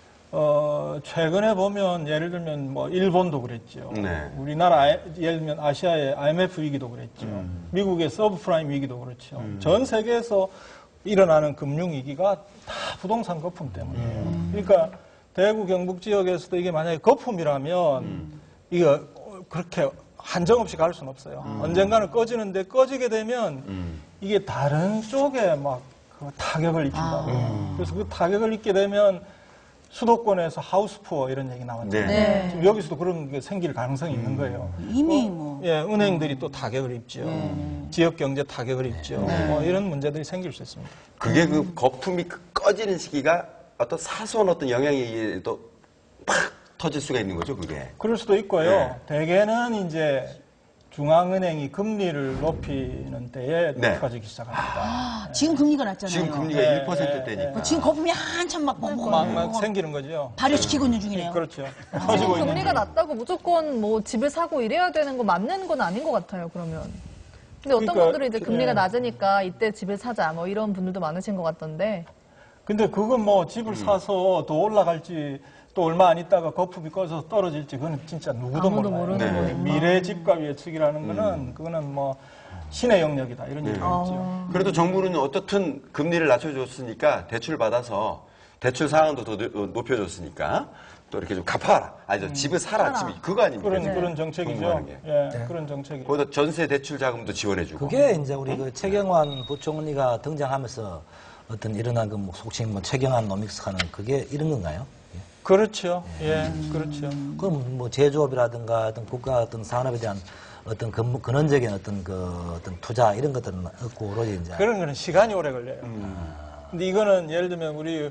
[SPEAKER 5] 어 최근에 보면 예를 들면 뭐 일본도 그랬죠.
[SPEAKER 2] 네.
[SPEAKER 5] 우리나라 아이- 예를 들면 아시아의 아이엠에프 위기도 그랬죠. 미국의 서브프라임 위기도 그렇죠. 전 세계에서 일어나는 금융위기가 다 부동산 거품 때문이에요. 그러니까 대구 경북 지역에서도 이게 만약에 거품이라면 이거 그렇게 한정없이 갈 수는 없어요. 언젠가는 꺼지는데 꺼지게 되면 이게 다른 쪽에 막 그 타격을 입힌다고. 그래서 그 타격을 입게 되면 수도권에서 하우스푸어 이런 얘기 나왔잖아요.
[SPEAKER 3] 네.
[SPEAKER 5] 지금 여기서도 그런 게 생길 가능성이 있는 거예요.
[SPEAKER 3] 이미 뭐.
[SPEAKER 5] 예, 은행들이 또 타격을 입죠. 지역 경제 타격을 입죠. 뭐 이런 문제들이 생길 수 있습니다.
[SPEAKER 2] 그게 그 거품이 그 꺼지는 시기가 어떤 사소한 어떤 영향에 의해도 팍 터질 수가 있는 거죠, 그게.
[SPEAKER 5] 그럴 수도 있고요.
[SPEAKER 2] 네.
[SPEAKER 5] 대개는 이제 중앙은행이 금리를 높이는 때에
[SPEAKER 2] 네.
[SPEAKER 5] 높아지기 시작합니다.
[SPEAKER 3] 아, 지금 금리가 낮잖아요.
[SPEAKER 2] 지금 금리가
[SPEAKER 5] 네,
[SPEAKER 2] 일 퍼센트대니까.
[SPEAKER 3] 뭐 지금 거품이 한참 막 뻥뻥
[SPEAKER 5] 막, 막 생기는 거죠.
[SPEAKER 3] 발효시키고 있는 중이네요.
[SPEAKER 5] 그렇죠.
[SPEAKER 1] 지금
[SPEAKER 5] 터지고 있는
[SPEAKER 1] 금리가 낮다고 무조건 뭐 집을 사고 이래야 되는 거 맞는 건 아닌 것 같아요, 그러면. 근데 어떤
[SPEAKER 5] 그러니까,
[SPEAKER 1] 분들은 이제 금리가
[SPEAKER 5] 예.
[SPEAKER 1] 낮으니까 이때 집을 사자 뭐 이런 분들도 많으신 것 같던데.
[SPEAKER 5] 근데 그건 뭐 집을 사서 더 올라갈지 또 얼마 안 있다가 거품이 꺼져서 떨어질지 그건 진짜 누구도
[SPEAKER 1] 아무도
[SPEAKER 5] 몰라요.
[SPEAKER 1] 모르는
[SPEAKER 5] 네.
[SPEAKER 1] 거니까.
[SPEAKER 5] 미래 집값 예측이라는 거는 그거는 뭐 신의 영역이다 이런 얘기가 있죠.
[SPEAKER 2] 그래도 정부는 어떻든 금리를 낮춰줬으니까 대출 받아서 대출 상한도 더 높여줬으니까 또 이렇게 좀 갚아라. 아니, 저 집을 사라. 집이 그거 아닙니까?
[SPEAKER 5] 그런,
[SPEAKER 2] 지금
[SPEAKER 5] 그런 정책이죠.
[SPEAKER 2] 정부하는 게.
[SPEAKER 5] 예,
[SPEAKER 4] 네.
[SPEAKER 5] 그런 정책이죠.
[SPEAKER 2] 거기다 전세 대출 자금도 지원해주고.
[SPEAKER 4] 그게 이제 우리 그 최경환 부총리가 등장하면서 어떤 일어난 그 뭐 속칭 뭐 최경환 노믹스하는 그게 이런 건가요?
[SPEAKER 5] 그렇죠. 예, 그렇죠.
[SPEAKER 4] 그럼 뭐 제조업이라든가 어떤 국가 어떤 산업에 대한 어떤 근, 근원적인 어떤 그 어떤 투자 이런 것들은 없고 오로지 이제
[SPEAKER 5] 그런 거는 시간이 오래 걸려요.
[SPEAKER 2] 음.
[SPEAKER 5] 근데 이거는 예를 들면 우리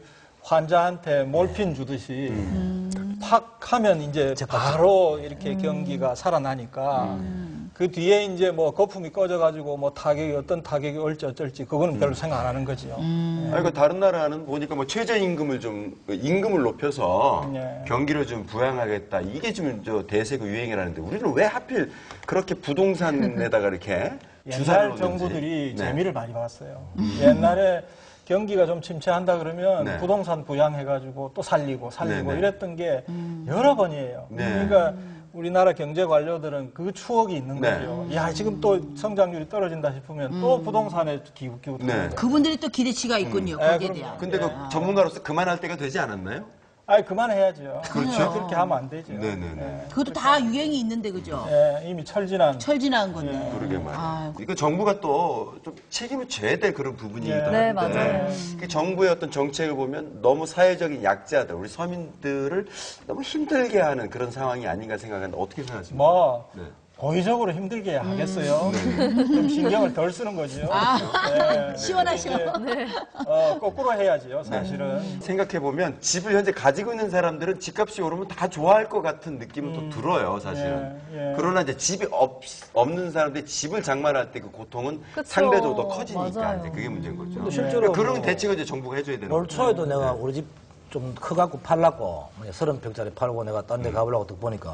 [SPEAKER 5] 환자한테 몰핀 주듯이
[SPEAKER 3] 음.
[SPEAKER 5] 팍 하면 이제 바로 이렇게 경기가 살아나니까 그 뒤에 이제 뭐 거품이 꺼져가지고 뭐 타격이 어떤 타격이 올지 어쩔지 그거는 별로 생각 안 하는 거지요.
[SPEAKER 2] 아니, 그 다른 나라는 보니까 뭐 최저임금을 좀 임금을 높여서
[SPEAKER 5] 네.
[SPEAKER 2] 경기를 좀 부양하겠다. 이게 지금 저 대세가 유행이라는데 우리는 왜 하필 그렇게 부동산에다가 이렇게 주사를
[SPEAKER 5] 옛날
[SPEAKER 2] 놓는지.
[SPEAKER 5] 정부들이
[SPEAKER 2] 네.
[SPEAKER 5] 재미를 많이 봤어요. 옛날에 경기가 좀 침체한다 그러면
[SPEAKER 2] 네.
[SPEAKER 5] 부동산 부양해가지고 또 살리고 살리고
[SPEAKER 2] 네, 네.
[SPEAKER 5] 이랬던 게 여러 번이에요.
[SPEAKER 2] 네.
[SPEAKER 5] 그러니까 우리나라 경제 관료들은 그 추억이 있는
[SPEAKER 2] 네.
[SPEAKER 5] 거죠. 야, 지금 또 성장률이 떨어진다 싶으면 또 부동산에 기우 기우.
[SPEAKER 2] 네.
[SPEAKER 3] 그분들이 또 기대치가 있군요.
[SPEAKER 5] 네,
[SPEAKER 3] 거기에
[SPEAKER 5] 그럼요.
[SPEAKER 3] 대한.
[SPEAKER 2] 근데 그 전문가로서 그만할 때가 되지 않았나요?
[SPEAKER 5] 아니, 그만해야죠.
[SPEAKER 2] 그렇죠.
[SPEAKER 5] 그렇게 하면 안 되죠.
[SPEAKER 2] 네네네.
[SPEAKER 5] 네.
[SPEAKER 3] 그것도 다 유행이 있는데 그죠?
[SPEAKER 5] 예, 이미 철진한.
[SPEAKER 3] 철진한 건데.
[SPEAKER 2] 그러게 말이에요.
[SPEAKER 3] 아유.
[SPEAKER 2] 이거 정부가 또 좀 책임을 져야 될 그런 부분이기도 한데
[SPEAKER 1] 네, 맞아요.
[SPEAKER 2] 그 정부의 어떤 정책을 보면 너무 사회적인 약자들, 우리 서민들을 너무 힘들게 하는 그런 상황이 아닌가 생각하는데 어떻게 생각하십니까?
[SPEAKER 5] 뭐
[SPEAKER 2] 네.
[SPEAKER 5] 고의적으로 힘들게 하겠어요. 좀 신경을 덜 쓰는 거죠.
[SPEAKER 3] 아,
[SPEAKER 5] 네.
[SPEAKER 3] 시원하시오.
[SPEAKER 5] 이게, 어, 거꾸로 해야지요, 사실은.
[SPEAKER 2] 생각해보면 집을 현재 가지고 있는 사람들은 집값이 오르면 다 좋아할 것 같은 느낌은 또 들어요, 사실은.
[SPEAKER 5] 예, 예.
[SPEAKER 2] 그러나 이제 집이 없, 없는 사람들이 집을 장만할 때 그 고통은
[SPEAKER 1] 그쵸.
[SPEAKER 2] 상대적으로 더 커지니까
[SPEAKER 1] 맞아요.
[SPEAKER 2] 이제 그게 문제인 거죠.
[SPEAKER 4] 근데 실제로
[SPEAKER 2] 그런
[SPEAKER 4] 뭐
[SPEAKER 2] 대책을 이제 정부가 해줘야 되는
[SPEAKER 4] 올
[SPEAKER 2] 거죠.
[SPEAKER 4] 초에도 내가 우리 집 좀 커갖고 팔라고 서른 평짜리 팔고 내가 딴 데 가보려고 딱 보니까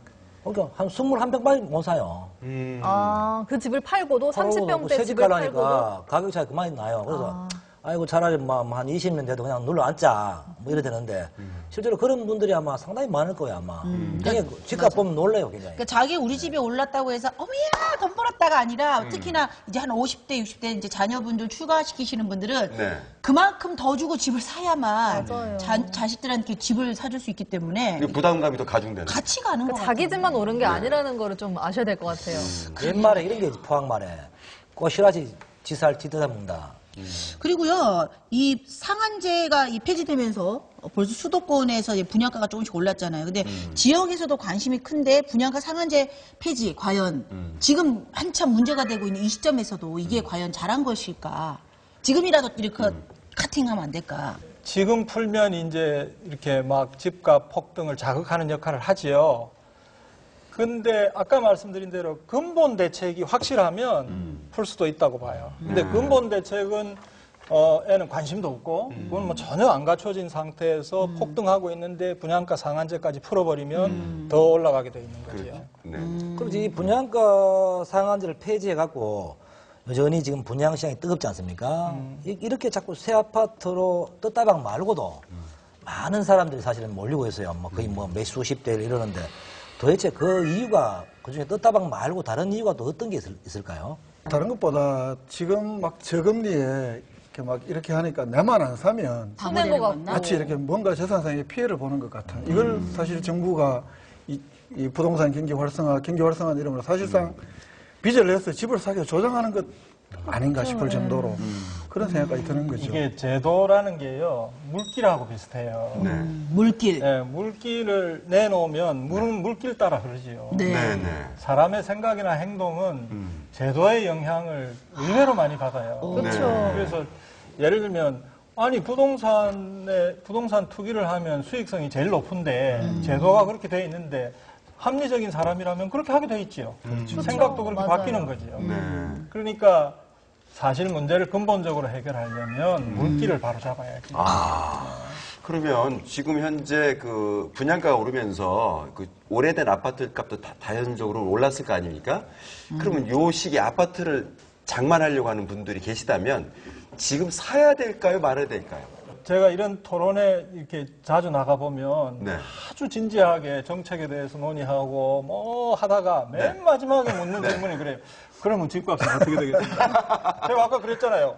[SPEAKER 4] 그러니까 한 스물한 평밖에 못 사요.
[SPEAKER 2] 음.
[SPEAKER 1] 아, 그 집을 팔고도 삼십 평대
[SPEAKER 4] 새집
[SPEAKER 1] 집을
[SPEAKER 4] 가려니까
[SPEAKER 1] 팔고도
[SPEAKER 4] 가격 차이 그만이 나요. 그래서 아. 이고 차라리 뭐 한 이십 년 돼도 그냥 눌러 앉자 뭐 이래 되는데 실제로 그런 분들이 아마 상당히 많을 거예요 아마.
[SPEAKER 3] 음.
[SPEAKER 4] 그냥 집값 보면 놀래요 굉장히.
[SPEAKER 3] 그러니까 자기 우리 집에 올랐다고 해서 어머야 돈 벌었다가 아니라 특히나 이제 한 오십 대, 육십 대 이제 자녀분들 출가시키시는 분들은
[SPEAKER 2] 네.
[SPEAKER 3] 그만큼 더 주고 집을 사야만
[SPEAKER 1] 맞아요.
[SPEAKER 3] 자, 자식들한테 집을 사줄 수 있기 때문에
[SPEAKER 2] 그 부담감이 더 가중되는.
[SPEAKER 3] 같이 가는 거
[SPEAKER 1] 그
[SPEAKER 3] 같아요.
[SPEAKER 1] 자기 집만 오른 게 아니라는 거를 좀 아셔야 될 것 같아요.
[SPEAKER 4] 옛말에 이런 게 있지 포항말에 꽃이라지 지살 지뜯어 먹는다.
[SPEAKER 3] 그리고요, 이 상한제가 이 폐지되면서 벌써 수도권에서 이제 분양가가 조금씩 올랐잖아요. 근데
[SPEAKER 2] 음.
[SPEAKER 3] 지역에서도 관심이 큰데 분양가 상한제 폐지 과연
[SPEAKER 2] 음.
[SPEAKER 3] 지금 한참 문제가 되고 있는 이 시점에서도 이게 과연 잘한 것일까? 지금이라도 이렇게 카팅하면 안 될까?
[SPEAKER 5] 지금 풀면 이제 이렇게 막 집값 폭등을 자극하는 역할을 하지요. 근데 아까 말씀드린 대로 근본 대책이 확실하면
[SPEAKER 2] 음.
[SPEAKER 5] 풀 수도 있다고 봐요. 근데 근본 대책은 어, 애는 관심도 없고 그건 뭐 전혀 안 갖춰진 상태에서 폭등하고 있는데 분양가 상한제까지 풀어버리면 더 올라가게 돼 있는 거죠.
[SPEAKER 2] 네.
[SPEAKER 4] 그렇지 이 분양가 상한제를 폐지해갖고 여전히 지금 분양 시장이 뜨겁지 않습니까? 이- 이렇게 자꾸 새 아파트로 떴다방 말고도 많은 사람들이 사실은 몰리고 있어요. 뭐 거의 뭐 몇 수십 대 이러는데 도대체 그 이유가 그중에 떴다방 말고 다른 이유가 또 어떤 게 있을, 있을까요?
[SPEAKER 6] 다른 것보다 지금 막 저금리에 이렇게 막 이렇게 하니까 내만 안 사면
[SPEAKER 1] 손해인 것 같고.
[SPEAKER 6] 같이 이렇게 뭔가 재산상의 피해를 보는 것 같은. 이걸 사실 정부가 이, 이 부동산 경기 활성화, 경기 활성화 이름으로 사실상 빚을 내서 집을 사게 조장하는 것 아닌가 싶을 정도로 그런 생각까지 드는 거죠.
[SPEAKER 5] 이게 제도라는 게요, 물길하고 비슷해요.
[SPEAKER 2] 네.
[SPEAKER 3] 물길.
[SPEAKER 5] 네, 물길을 내놓으면 물은 물길 따라 흐르지요.
[SPEAKER 3] 네.
[SPEAKER 2] 네, 네.
[SPEAKER 5] 사람의 생각이나 행동은 제도의 영향을 의외로 많이 받아요.
[SPEAKER 1] 그렇죠.
[SPEAKER 2] 네.
[SPEAKER 5] 그래서 예를 들면 아니 부동산에 부동산 투기를 하면 수익성이 제일 높은데 제도가 그렇게 돼 있는데 합리적인 사람이라면 그렇게 하게 돼 있지요. 생각도 그렇게
[SPEAKER 1] 맞아요.
[SPEAKER 5] 바뀌는 거지요.
[SPEAKER 2] 네.
[SPEAKER 5] 그러니까 사실 문제를 근본적으로 해결하려면 물길을 바로 잡아야지.
[SPEAKER 2] 아, 그러면 지금 현재 그 분양가가 오르면서 그 오래된 아파트 값도 다 자연적으로 올랐을 거 아닙니까? 그러면 요 시기에 아파트를 장만하려고 하는 분들이 계시다면 지금 사야 될까요? 말아야 될까요?
[SPEAKER 5] 제가 이런 토론에 이렇게 자주 나가보면
[SPEAKER 2] 네.
[SPEAKER 5] 아주 진지하게 정책에 대해서 논의하고 뭐 하다가 맨 마지막에 묻는 질문이 그래요. 그러면 집값은 어떻게 되겠습니까? 제가 아까 그랬잖아요.
[SPEAKER 2] 네.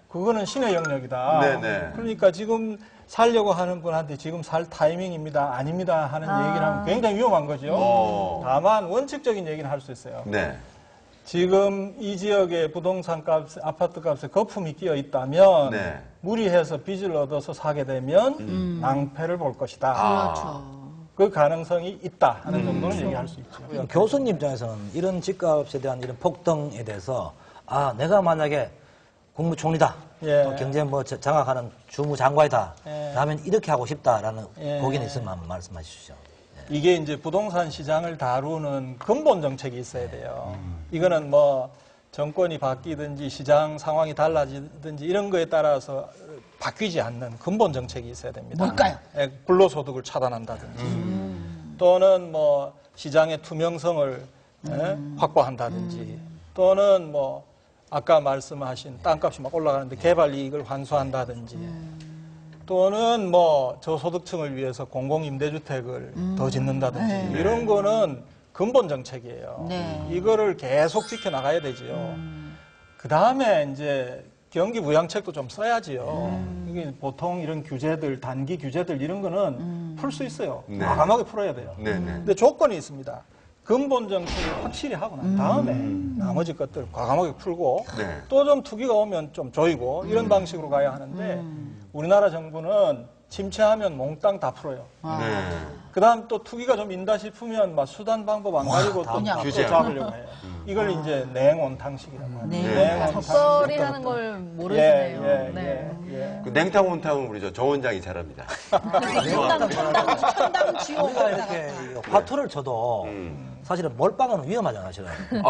[SPEAKER 5] 그거는 신의 영역이다.
[SPEAKER 2] 네네.
[SPEAKER 5] 그러니까 지금 살려고 하는 분한테 지금 살 타이밍입니다, 아닙니다 하는
[SPEAKER 1] 아.
[SPEAKER 5] 얘기를 하면 굉장히 위험한 거죠.
[SPEAKER 2] 오.
[SPEAKER 5] 다만 원칙적인 얘기는 할 수 있어요.
[SPEAKER 2] 네.
[SPEAKER 5] 지금 이 지역의 부동산 값, 아파트 값에 거품이 끼어 있다면
[SPEAKER 2] 네.
[SPEAKER 5] 무리해서 빚을 얻어서 사게 되면
[SPEAKER 3] 음.
[SPEAKER 5] 낭패를 볼 것이다.
[SPEAKER 3] 그렇죠.
[SPEAKER 5] 그 가능성이 있다 하는
[SPEAKER 2] 음.
[SPEAKER 5] 정도는 얘기할 수 있죠.
[SPEAKER 4] 그럼 교수님 입장에서는 이런 집값에 대한 이런 폭등에 대해서 아 내가 만약에 국무총리다,
[SPEAKER 5] 예.
[SPEAKER 4] 또 경제 뭐 자- 장악하는 주무장관이다,
[SPEAKER 5] 예.
[SPEAKER 4] 라면 이렇게 하고 싶다라는
[SPEAKER 5] 예.
[SPEAKER 4] 고견이 있으면 한번 말씀해 주시죠.
[SPEAKER 5] 이게 이제 부동산 시장을 다루는 근본 정책이 있어야 돼요. 이거는 뭐 정권이 바뀌든지 시장 상황이 달라지든지 이런 거에 따라서 바뀌지 않는 근본 정책이 있어야 됩니다.
[SPEAKER 3] 뭘까요?
[SPEAKER 5] 예, 불로소득을 차단한다든지 또는 뭐 시장의 투명성을 예, 확보한다든지 또는 뭐 아까 말씀하신 땅값이 막 올라가는데 개발 이익을 환수한다든지 또는 뭐 저소득층을 위해서 공공임대주택을 더 짓는다든지
[SPEAKER 3] 네.
[SPEAKER 5] 이런 거는 근본 정책이에요.
[SPEAKER 3] 네.
[SPEAKER 5] 이거를 계속 지켜나가야 되지요. 그 다음에 이제 경기 부양책도 좀 써야지요. 이게 보통 이런 규제들, 단기 규제들 이런 거는 풀 수 있어요.
[SPEAKER 2] 네.
[SPEAKER 5] 과감하게 풀어야 돼요.
[SPEAKER 2] 네네.
[SPEAKER 5] 근데 조건이 있습니다. 근본 정책을 확실히 하고 난 다음에 나머지 것들 과감하게 풀고
[SPEAKER 2] 네.
[SPEAKER 5] 또 좀 투기가 오면 좀 조이고 이런 방식으로 가야 하는데 우리나라 정부는 침체하면 몽땅 다 풀어요.
[SPEAKER 2] 네.
[SPEAKER 5] 그 다음 또 투기가 좀 인다 싶으면 막 수단 방법 안 가지고 또
[SPEAKER 3] 그냥
[SPEAKER 5] 또
[SPEAKER 2] 규제하고.
[SPEAKER 5] 잡으려고 해요. 이걸 이제 냉온탕식이라고 해요.
[SPEAKER 3] 네.
[SPEAKER 5] 냉온탕식.
[SPEAKER 1] 적절히 하는 걸 모르시네요.
[SPEAKER 5] 예, 예,
[SPEAKER 1] 네.
[SPEAKER 5] 예, 예.
[SPEAKER 2] 그 냉탕 온탕은 우리 저 정 원장이 잘합니다.
[SPEAKER 3] 천당, 천당, 천당 지옥.
[SPEAKER 4] 우리가 이렇게 화투를 쳐도
[SPEAKER 2] 음.
[SPEAKER 4] 사실은 몰빵은 위험하잖아요, 사실은.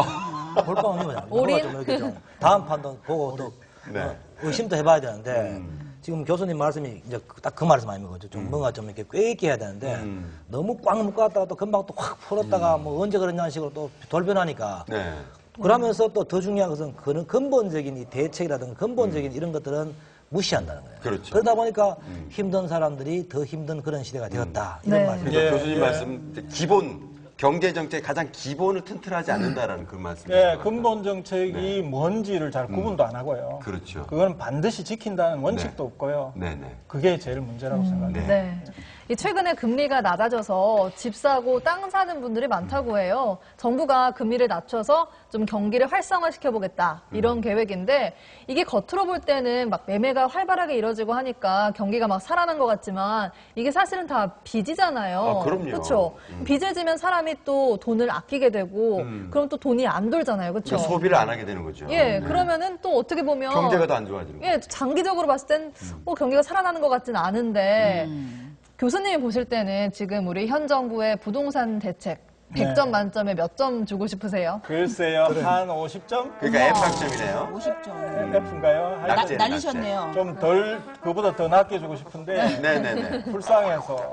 [SPEAKER 4] 몰빵은 위험하잖아요.
[SPEAKER 1] 올인?
[SPEAKER 4] 누가 좀 이렇게 좀 다음 판도 보고 또
[SPEAKER 2] 네.
[SPEAKER 4] 어, 의심도 해봐야 되는데
[SPEAKER 2] 음.
[SPEAKER 4] 지금 교수님 말씀이 이제 딱 그 말씀 아닙니까? 좀 뭔가 좀 이렇게 꽤 있게 해야 되는데
[SPEAKER 2] 음.
[SPEAKER 4] 너무 꽉 묶었다가 또 금방 또 확 풀었다가 뭐 언제 그러냐는 식으로 또 돌변하니까
[SPEAKER 2] 네.
[SPEAKER 4] 그러면서 또 더 중요한 것은 그런 근본적인 이 대책이라든가 근본적인 이런 것들은 무시한다는 거예요.
[SPEAKER 2] 그렇죠.
[SPEAKER 4] 그러다 보니까 힘든 사람들이 더 힘든 그런 시대가 되었다. 이런
[SPEAKER 1] 네.
[SPEAKER 4] 말씀.
[SPEAKER 2] 그러니까
[SPEAKER 5] 예,
[SPEAKER 2] 교수님
[SPEAKER 5] 예.
[SPEAKER 2] 말씀 이제 기본 경제 정책 가장 기본을 튼튼하지 않는다라는 그 말씀이죠.
[SPEAKER 5] 예, 근본 정책이 뭔지를 잘 구분도 안 하고요.
[SPEAKER 2] 그렇죠.
[SPEAKER 5] 그건 반드시 지킨다는 원칙도
[SPEAKER 2] 네.
[SPEAKER 5] 없고요.
[SPEAKER 2] 네네.
[SPEAKER 5] 그게 제일 문제라고 생각해요.
[SPEAKER 1] 네. 이 최근에 금리가 낮아져서 집 사고 땅 사는 분들이 많다고 해요. 정부가 금리를 낮춰서 좀 경기를 활성화시켜 보겠다 이런 계획인데 이게 겉으로 볼 때는 막 매매가 활발하게 이루어지고 하니까 경기가 막 살아난 것 같지만 이게 사실은 다 빚이잖아요.
[SPEAKER 2] 아, 그럼요.
[SPEAKER 1] 그렇죠.
[SPEAKER 2] 음.
[SPEAKER 1] 빚을 지면 사람이 또 돈을 아끼게 되고
[SPEAKER 2] 음.
[SPEAKER 1] 그럼 또 돈이 안 돌잖아요. 그렇죠.
[SPEAKER 2] 그러니까 소비를 안 하게 되는 거죠.
[SPEAKER 1] 예,
[SPEAKER 2] 네.
[SPEAKER 1] 그러면은 또 어떻게 보면
[SPEAKER 2] 경제가 더 안 좋아지는 거죠.
[SPEAKER 1] 예, 장기적으로 봤을 땐 뭐 경기가 살아나는 것 같지는 않은데 교수님이 보실 때는 지금 우리 현 정부의 부동산 대책 백 점
[SPEAKER 5] 네.
[SPEAKER 1] 만점에 몇 점 주고 싶으세요?
[SPEAKER 5] 글쎄요, 한 오십 점?
[SPEAKER 2] 그러니까 F 학점이네요.
[SPEAKER 3] 오십 점.
[SPEAKER 5] F인가요?
[SPEAKER 2] 음. 낙제,
[SPEAKER 3] 날리셨네요.
[SPEAKER 5] 좀 덜, 그보다 더 낮게 주고 싶은데,
[SPEAKER 2] 네네네.
[SPEAKER 5] 불쌍해서.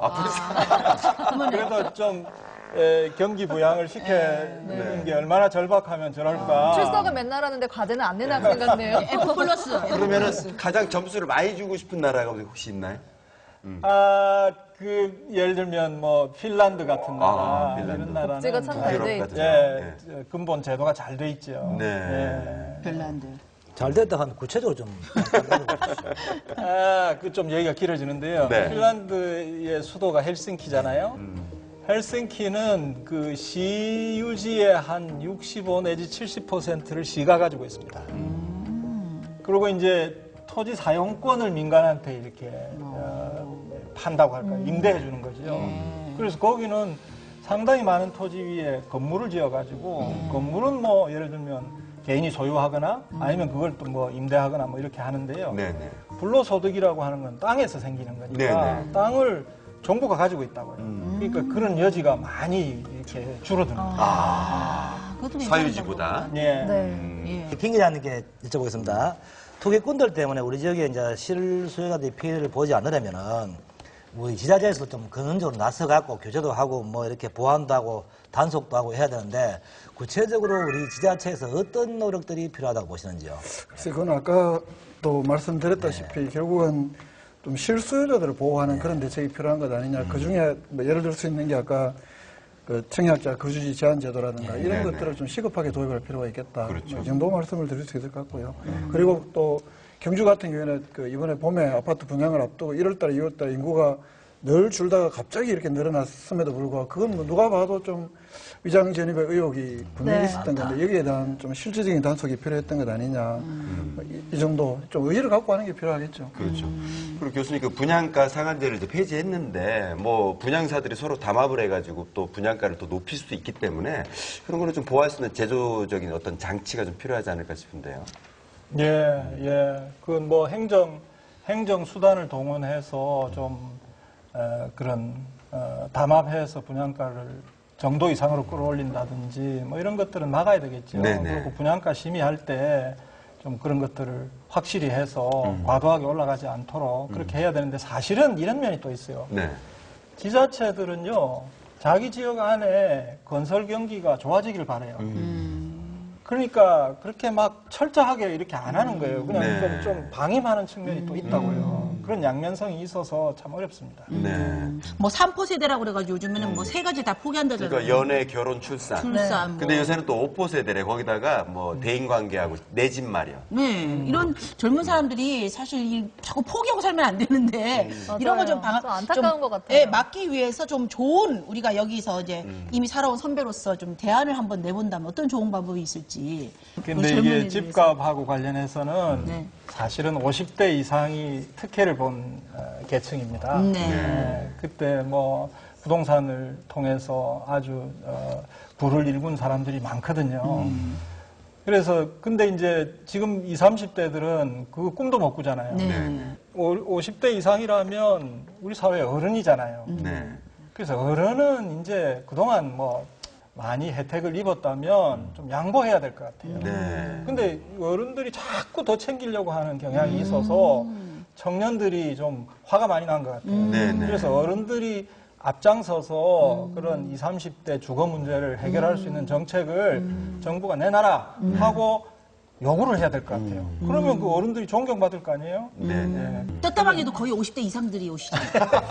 [SPEAKER 2] 아,
[SPEAKER 5] 그래도 좀, 에, 경기 부양을 시켜주는 게 얼마나 절박하면 저럴까.
[SPEAKER 1] 출석은 맨날 하는데 과제는 안 내는 학생 같네요.
[SPEAKER 3] F 플러스.
[SPEAKER 2] 그러면은 가장 점수를 많이 주고 싶은 나라가 혹시 있나요?
[SPEAKER 5] 아, 그, 예를 들면 뭐, 핀란드 같은 나라,
[SPEAKER 2] 아, 핀란드.
[SPEAKER 5] 이런 나라는.
[SPEAKER 1] 복지가 참 잘 돼
[SPEAKER 2] 유럽
[SPEAKER 1] 있죠.
[SPEAKER 2] 같은
[SPEAKER 5] 예,
[SPEAKER 2] 네.
[SPEAKER 5] 근본 제도가 잘 돼 있죠.
[SPEAKER 2] 네.
[SPEAKER 5] 예.
[SPEAKER 3] 핀란드.
[SPEAKER 4] 잘 됐다 한 구체적으로 좀.
[SPEAKER 5] 아, 그 좀 얘기가 길어지는데요.
[SPEAKER 2] 네.
[SPEAKER 5] 핀란드의 수도가 헬싱키잖아요. 헬싱키는 그 시 유지의 한 육십오 내지 칠십 퍼센트를 시가 가지고 있습니다. 그리고 이제 토지 사용권을 민간한테 이렇게 어, 판다고 할까요? 임대해 주는 거죠. 그래서 거기는 상당히 많은 토지 위에 건물을 지어 가지고 건물은 뭐 예를 들면 개인이 소유하거나 아니면 그걸 또 뭐 임대하거나 뭐 이렇게 하는데요.
[SPEAKER 2] 네네.
[SPEAKER 5] 불로소득이라고 하는 건 땅에서 생기는 거니까
[SPEAKER 2] 네네.
[SPEAKER 5] 땅을 정부가 가지고 있다고요. 그러니까 그런 여지가 많이 이렇게 줄어드는 거예요.
[SPEAKER 2] 아,
[SPEAKER 3] 그것도 괜찮은
[SPEAKER 2] 사유지보다.
[SPEAKER 3] 방법이다.
[SPEAKER 5] 예.
[SPEAKER 1] 네.
[SPEAKER 3] 예.
[SPEAKER 4] 김기자님께 여쭤보겠습니다. 투기꾼들 때문에 우리 지역에 이제 실수요자들이 피해를 보지 않으려면은 우리 지자체에서 좀 근원적으로 나서갖고 교제도 하고 뭐 이렇게 보완도 하고 단속도 하고 해야 되는데 구체적으로 우리 지자체에서 어떤 노력들이 필요하다고 보시는지요?
[SPEAKER 6] 글쎄, 그건 아까 또 말씀드렸다시피 결국은 좀 실수요자들을 보호하는 그런 대책이 필요한 것 아니냐. 그 중에 뭐 예를 들 수 있는 게 아까 그 청약자 거주지 제한 제도라든가 이런
[SPEAKER 2] 네네.
[SPEAKER 6] 것들을 좀 시급하게 도입할 필요가 있겠다.
[SPEAKER 2] 그렇죠.
[SPEAKER 6] 이 정도 말씀을 드릴 수 있을 것 같고요. 그리고 또 경주 같은 경우에는 그 이번에 봄에 아파트 분양을 앞두고 일월달, 이월달 인구가 늘 줄다가 갑자기 이렇게 늘어났음에도 불구하고 그건 뭐 누가 봐도 좀 위장 전입의 의혹이 분명히
[SPEAKER 1] 네.
[SPEAKER 6] 있었던 건데 여기에 대한 좀 실질적인 단속이 필요했던 것 아니냐. 음. 이, 이 정도 좀 의의를 갖고 하는 게 필요하겠죠.
[SPEAKER 2] 그렇죠. 그리고 교수님 그 분양가 상한제를 이제 폐지했는데 뭐 분양사들이 서로 담합을 해가지고 또 분양가를 또 높일 수도 있기 때문에 그런 거는 좀 보호할 수 있는 제도적인 어떤 장치가 좀 필요하지 않을까 싶은데요.
[SPEAKER 5] 예, 예. 그건 뭐 행정, 행정 수단을 동원해서 좀, 에, 그런, 어, 담합해서 분양가를 정도 이상으로 끌어올린다든지 뭐 이런 것들은 막아야 되겠죠.
[SPEAKER 2] 네네.
[SPEAKER 5] 그리고 분양가 심의할 때 좀 그런 것들을 확실히 해서
[SPEAKER 2] 음.
[SPEAKER 5] 과도하게 올라가지 않도록 그렇게 해야 되는데 사실은 이런 면이 또 있어요.
[SPEAKER 2] 네.
[SPEAKER 5] 지자체들은요, 자기 지역 안에 건설 경기가 좋아지길 바라요. 그러니까 그렇게 막 철저하게 이렇게 안 하는 거예요. 그냥
[SPEAKER 2] 네.
[SPEAKER 5] 좀, 좀 방임하는 측면이 또 있다고요. 그런 양면성이 있어서 참 어렵습니다.
[SPEAKER 2] 네.
[SPEAKER 3] 뭐 삼포 세대라고 그래가지고 요즘에는 뭐 세 가지 다 포기한다잖아요.
[SPEAKER 2] 그러니까 연애, 결혼, 출산.
[SPEAKER 3] 출산, 뭐.
[SPEAKER 2] 근데 요새는 또 오포 세대래. 거기다가 뭐 대인 관계하고 내 집 마련.
[SPEAKER 3] 네, 이런 젊은 사람들이 사실 이 자꾸 포기하고 살면 안 되는데 이런 거 좀
[SPEAKER 1] 맞아요. 좀 안타까운 것 같아요.
[SPEAKER 3] 예, 막기 위해서 좀 좋은 우리가 여기서 이제 이미 살아온 선배로서 좀 대안을 한번 내본다면 어떤 좋은 방법이 있을지. 우리
[SPEAKER 5] 근데
[SPEAKER 3] 젊은이들
[SPEAKER 5] 이게
[SPEAKER 3] 위해서.
[SPEAKER 5] 집값하고 관련해서는
[SPEAKER 3] 네.
[SPEAKER 5] 사실은 오십 대 이상이 특혜를 본 어, 계층입니다.
[SPEAKER 3] 네.
[SPEAKER 5] 네, 그때 뭐 부동산을 통해서 아주 어, 부를 일군 사람들이 많거든요.
[SPEAKER 3] 음.
[SPEAKER 5] 그래서 근데 이제 지금 이십, 삼십 대들은 그 꿈도 못 꾸잖아요.
[SPEAKER 3] 네.
[SPEAKER 5] 오십 대 이상이라면 우리 사회 어른이잖아요.
[SPEAKER 2] 네.
[SPEAKER 5] 그래서 어른은 이제 그동안 뭐 많이 혜택을 입었다면 좀 양보해야 될 것 같아요.
[SPEAKER 2] 네.
[SPEAKER 5] 근데 어른들이 자꾸 더 챙기려고 하는 경향이 있어서 청년들이 좀 화가 많이 난 것 같아요.
[SPEAKER 2] 네, 네.
[SPEAKER 5] 그래서 어른들이 앞장서서 그런 이십, 삼십 대 주거 문제를 해결할 수 있는 정책을 정부가 내놔라 하고 요구를 해야 될 것 같아요. 그러면 그 어른들이 존경받을 거 아니에요?
[SPEAKER 2] 네.
[SPEAKER 5] 네.
[SPEAKER 3] 떴다방에도 거의 오십 대 이상들이 오시잖아요.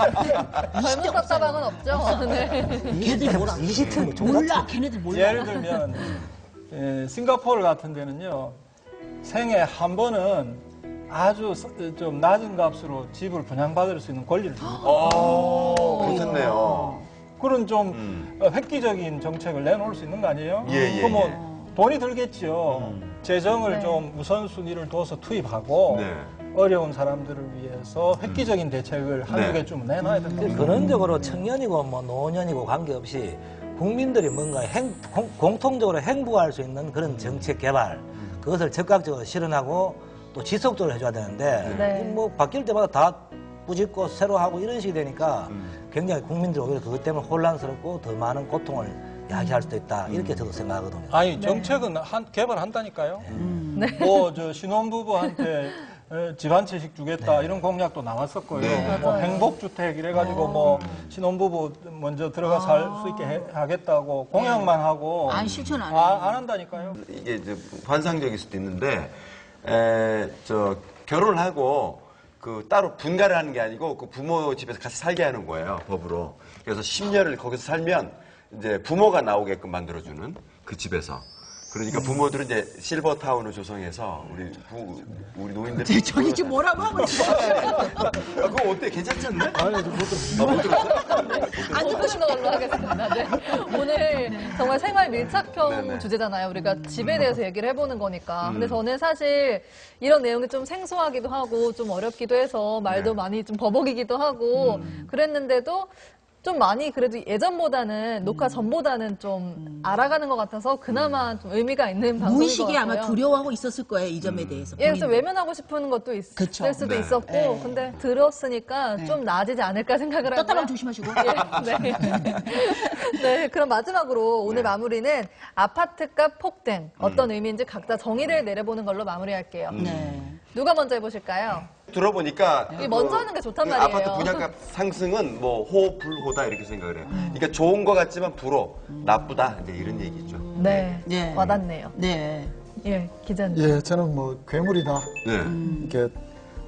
[SPEAKER 1] 젊은 떴다방은 없죠. 네.
[SPEAKER 3] 걔들 몰라.
[SPEAKER 4] 이십 대
[SPEAKER 3] 몰라. 걔네들 몰라.
[SPEAKER 5] 예를 들면 예, 싱가포르 같은 데는요 생애 한 번은 아주 서- 좀 낮은 값으로 집을 분양받을 수 있는 권리를 줍니다.
[SPEAKER 2] 오, 괜찮네요.
[SPEAKER 5] 그런 좀
[SPEAKER 2] 음.
[SPEAKER 5] 어, 획기적인 정책을 내놓을 수 있는 거 아니에요?
[SPEAKER 2] 예, 예,
[SPEAKER 5] 그럼 뭐
[SPEAKER 2] 예.
[SPEAKER 5] 돈이 들겠죠.
[SPEAKER 2] 음.
[SPEAKER 5] 재정을
[SPEAKER 1] 네.
[SPEAKER 5] 좀 우선순위를 둬서 투입하고
[SPEAKER 2] 네.
[SPEAKER 5] 어려운 사람들을 위해서 획기적인 대책을 한두
[SPEAKER 2] 네.
[SPEAKER 5] 개쯤 내놔야 된다.
[SPEAKER 4] 그 근원적으로 청년이고 뭐 노년이고 관계없이 국민들이 뭔가 행, 공, 공통적으로 행복할 수 있는 그런 정책 개발 그것을 적극적으로 실현하고 또 지속적으로 해줘야 되는데
[SPEAKER 1] 네.
[SPEAKER 4] 뭐 바뀔 때마다 다 뿌짓고 새로 하고 이런 식이 되니까
[SPEAKER 2] 음.
[SPEAKER 4] 굉장히 국민들이 오히려 그것 때문에 혼란스럽고 더 많은 고통을 야기할 수도 있다 이렇게 저도 생각하거든요.
[SPEAKER 5] 아니 정책은 한, 개발한다니까요.
[SPEAKER 1] 네.
[SPEAKER 5] 뭐 저 신혼부부한테 에, 집안채식 주겠다 이런 공약도 나왔었고요.
[SPEAKER 2] 네.
[SPEAKER 5] 뭐
[SPEAKER 1] 맞아요.
[SPEAKER 5] 행복주택 이래가지고 뭐 신혼부부 먼저 들어가 살 수 있게 해- 하겠다고 공약만 하고
[SPEAKER 3] 안 실천 안
[SPEAKER 5] 아,
[SPEAKER 3] 해요.
[SPEAKER 5] 안 한다니까요.
[SPEAKER 2] 이게 이제 환상적일 수도 있는데, 에, 저, 결혼을 하고, 그, 따로 분가를 하는 게 아니고, 그 부모 집에서 같이 살게 하는 거예요, 법으로. 그래서 십 년을 거기서 살면, 이제 부모가 나오게끔 만들어주는 그 집에서. 그러니까 부모들은 이제 실버타운을 조성해서, 우리, 부, 우리 노인들.
[SPEAKER 3] 저- 저기 지금 뭐라고 하고 있어요?
[SPEAKER 2] 아, 그거 어때? 괜찮지 않나? 아니, 못 들었어. 못 들었어?
[SPEAKER 1] 안 듣고 싶은 걸로 하겠습니다. 네. 오늘 정말 생활 밀착형
[SPEAKER 2] 네네.
[SPEAKER 1] 주제잖아요. 우리가 집에 대해서 얘기를 해보는 거니까. 근데
[SPEAKER 2] 음.
[SPEAKER 1] 저는 사실 이런 내용이 좀 생소하기도 하고 좀 어렵기도 해서 말도
[SPEAKER 2] 네.
[SPEAKER 1] 많이 좀 버벅이기도 하고 그랬는데도 좀 많이 그래도 예전보다는 녹화 전보다는 좀 알아가는 것 같아서 그나마 좀 의미가 있는 방송인 것
[SPEAKER 3] 무의식에
[SPEAKER 1] 같고요.
[SPEAKER 3] 아마 두려워하고 있었을 거예요, 이 점에 대해서.
[SPEAKER 1] 예, 그래서
[SPEAKER 3] 본인은.
[SPEAKER 1] 외면하고 싶은 것도 있을
[SPEAKER 3] 그쵸.
[SPEAKER 1] 수도
[SPEAKER 2] 네.
[SPEAKER 1] 있었고,
[SPEAKER 3] 네.
[SPEAKER 1] 근데 들었으니까
[SPEAKER 3] 네.
[SPEAKER 1] 좀 나아지지 않을까 생각을 하고요.
[SPEAKER 3] 떴다방 조심하시고.
[SPEAKER 1] 예, 네. 네, 그럼 마지막으로 오늘
[SPEAKER 2] 네.
[SPEAKER 1] 마무리는 아파트값 폭등 어떤 의미인지 각자 정의를 내려보는 걸로 마무리할게요.
[SPEAKER 3] 네.
[SPEAKER 1] 누가 먼저 해보실까요?
[SPEAKER 2] 들어보니까
[SPEAKER 1] 이게 먼저 하는 게 좋단
[SPEAKER 2] 그
[SPEAKER 1] 말이에요.
[SPEAKER 2] 아파트 분양가 상승은 뭐 호, 불, 호다 이렇게 생각을 해요. 그러니까 좋은 것 같지만 불호, 나쁘다 이제 이런 얘기죠.
[SPEAKER 1] 네,
[SPEAKER 3] 네.
[SPEAKER 1] 와닿네요.
[SPEAKER 3] 네.
[SPEAKER 1] 예, 기자님.
[SPEAKER 6] 예, 저는 뭐 괴물이다.
[SPEAKER 2] 네.
[SPEAKER 6] 이렇게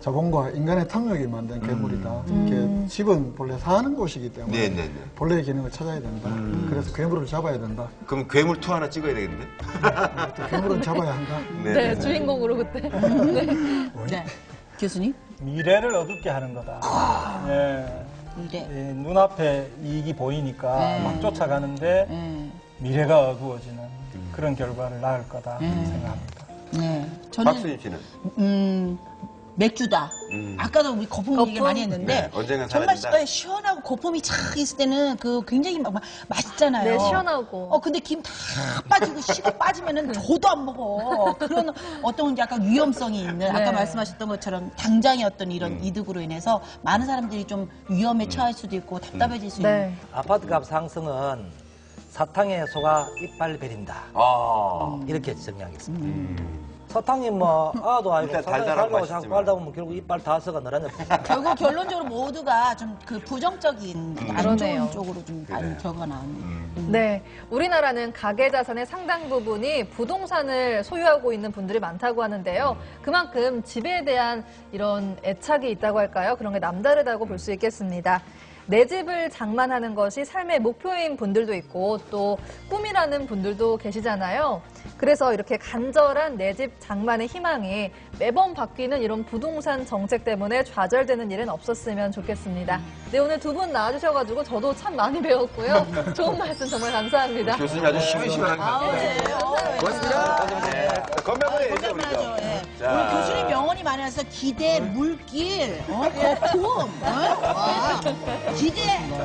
[SPEAKER 6] 자본과 인간의 탐욕이 만든 괴물이다. 이렇게 집은 본래 사는 곳이기 때문에
[SPEAKER 2] 네네네.
[SPEAKER 6] 본래의 기능을 찾아야 된다. 그래서 괴물을 잡아야 된다.
[SPEAKER 2] 그럼 괴물 투 하나 찍어야 되겠는데?
[SPEAKER 6] 괴물은 잡아야 한다.
[SPEAKER 1] 네, 네, 주인공으로 그때. 네.
[SPEAKER 3] 네. 교수님?
[SPEAKER 5] 미래를 어둡게 하는 거다.
[SPEAKER 3] 아.
[SPEAKER 5] 예.
[SPEAKER 3] 미래.
[SPEAKER 5] 예, 눈앞에 이익이 보이니까
[SPEAKER 3] 네.
[SPEAKER 5] 막 쫓아가는데
[SPEAKER 3] 네.
[SPEAKER 5] 미래가 어두워지는 그런 결과를 낳을 거다
[SPEAKER 3] 네.
[SPEAKER 5] 생각합니다.
[SPEAKER 3] 네. 저는
[SPEAKER 2] 박수진 씨는?
[SPEAKER 3] 음, 맥주다.
[SPEAKER 2] 음.
[SPEAKER 3] 아까도 우리 거품,
[SPEAKER 1] 거품?
[SPEAKER 3] 얘기를 많이 했는데
[SPEAKER 2] 네, 언젠간
[SPEAKER 3] 정말
[SPEAKER 2] 사라진다.
[SPEAKER 3] 시- 시원하고 거품이 착 있을 때는 그 굉장히 막, 막 맛있잖아요.
[SPEAKER 1] 네, 시원하고.
[SPEAKER 3] 어 근데 김 다 빠지고 식어 빠지면은 저도 안 먹어. 그런 어떤 약간 위험성이 있는 아까
[SPEAKER 1] 네.
[SPEAKER 3] 말씀하셨던 것처럼 당장의 어떤 이런
[SPEAKER 2] 음.
[SPEAKER 3] 이득으로 인해서 많은 사람들이 좀 위험에 처할 수도 있고 답답해질 수 있는.
[SPEAKER 1] 네.
[SPEAKER 4] 아파트값 상승은 사탕에 속아 이빨 베린다.
[SPEAKER 2] 아.
[SPEAKER 4] 이렇게 정리하겠습니다. 사탕이 뭐 아도 아니고
[SPEAKER 2] 일단
[SPEAKER 4] 사탕이
[SPEAKER 2] 달달한
[SPEAKER 4] 달고 자꾸
[SPEAKER 2] 맛이지만.
[SPEAKER 4] 빨다 보면 결국 이빨 다 썩어 늘어져.
[SPEAKER 3] 결국 결론적으로 모두가 좀 그 부정적인 안
[SPEAKER 1] 그러네요.
[SPEAKER 3] 좋은 쪽으로 좀 많이 결과가 나오네요.
[SPEAKER 1] 네, 우리나라는 가계 자산의 상당 부분이 부동산을 소유하고 있는 분들이 많다고 하는데요. 그만큼 집에 대한 이런 애착이 있다고 할까요? 그런 게 남다르다고 볼 수 있겠습니다. 내 집을 장만하는 것이 삶의 목표인 분들도 있고 또 꿈이라는 분들도 계시잖아요. 그래서 이렇게 간절한 내 집 장만의 희망이 매번 바뀌는 이런 부동산 정책 때문에 좌절되는 일은 없었으면 좋겠습니다. 네, 오늘 두 분 나와주셔가지고 저도 참 많이 배웠고요. 좋은 말씀 정말 감사합니다.
[SPEAKER 2] 교수님 아주 시원시원하게 말씀하세요. 고맙습니다. 네. 건배 한번 해야죠, 우리죠.
[SPEAKER 3] 예.
[SPEAKER 2] 자.
[SPEAKER 3] 오늘 교수님 명언이 많이 나서 기대, 물길, 어, 거품, 어? 와. 기대,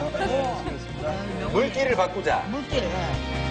[SPEAKER 2] 물기를 바꾸자.
[SPEAKER 3] 물길. 예.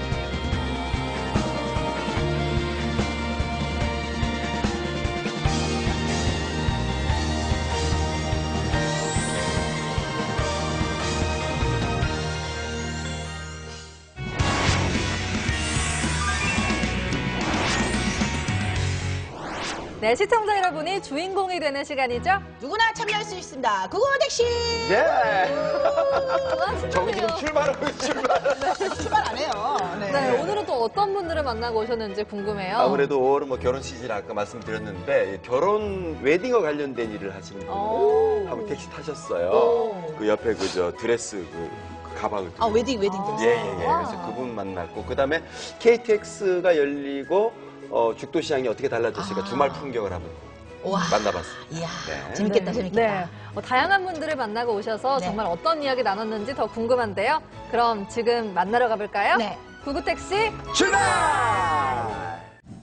[SPEAKER 1] 네, 시청자 여러분이 주인공이 되는 시간이죠.
[SPEAKER 3] 누구나 참여할 수 있습니다. 구글 택시.
[SPEAKER 2] 예.
[SPEAKER 1] 와,
[SPEAKER 2] 저기 지금
[SPEAKER 1] 신나네요.
[SPEAKER 2] 출발하고 있어요, 출발.
[SPEAKER 3] 출발 안 해요. 네.
[SPEAKER 1] 네, 오늘은 또 어떤 분들을 만나고 오셨는지 궁금해요.
[SPEAKER 2] 아무래도 오월은 뭐 결혼 시즌 아까 말씀드렸는데 결혼 웨딩과 관련된 일을 하시는
[SPEAKER 1] 오.
[SPEAKER 2] 분이 한번 택시 타셨어요.
[SPEAKER 1] 오.
[SPEAKER 2] 그 옆에 그 저 드레스 그, 그 가방을
[SPEAKER 3] 아, 웨딩, 웨딩
[SPEAKER 1] 아.
[SPEAKER 3] 됐어요.
[SPEAKER 2] 예, 예, 예. 그래서 그분 만났고 그다음에 케이티엑스가 열리고 어, 죽도시장이 어떻게 달라졌을까
[SPEAKER 3] 아.
[SPEAKER 2] 주말 풍경을 한번
[SPEAKER 3] 와.
[SPEAKER 2] 만나봤습니다.
[SPEAKER 3] 이야,
[SPEAKER 2] 네.
[SPEAKER 3] 재밌겠다, 재밌겠다.
[SPEAKER 1] 네, 어, 다양한 분들을 만나고 오셔서
[SPEAKER 3] 네.
[SPEAKER 1] 정말 어떤 이야기 나눴는지 더 궁금한데요. 그럼 지금 만나러 가볼까요?
[SPEAKER 3] 네.
[SPEAKER 1] 구구택시
[SPEAKER 2] 출발!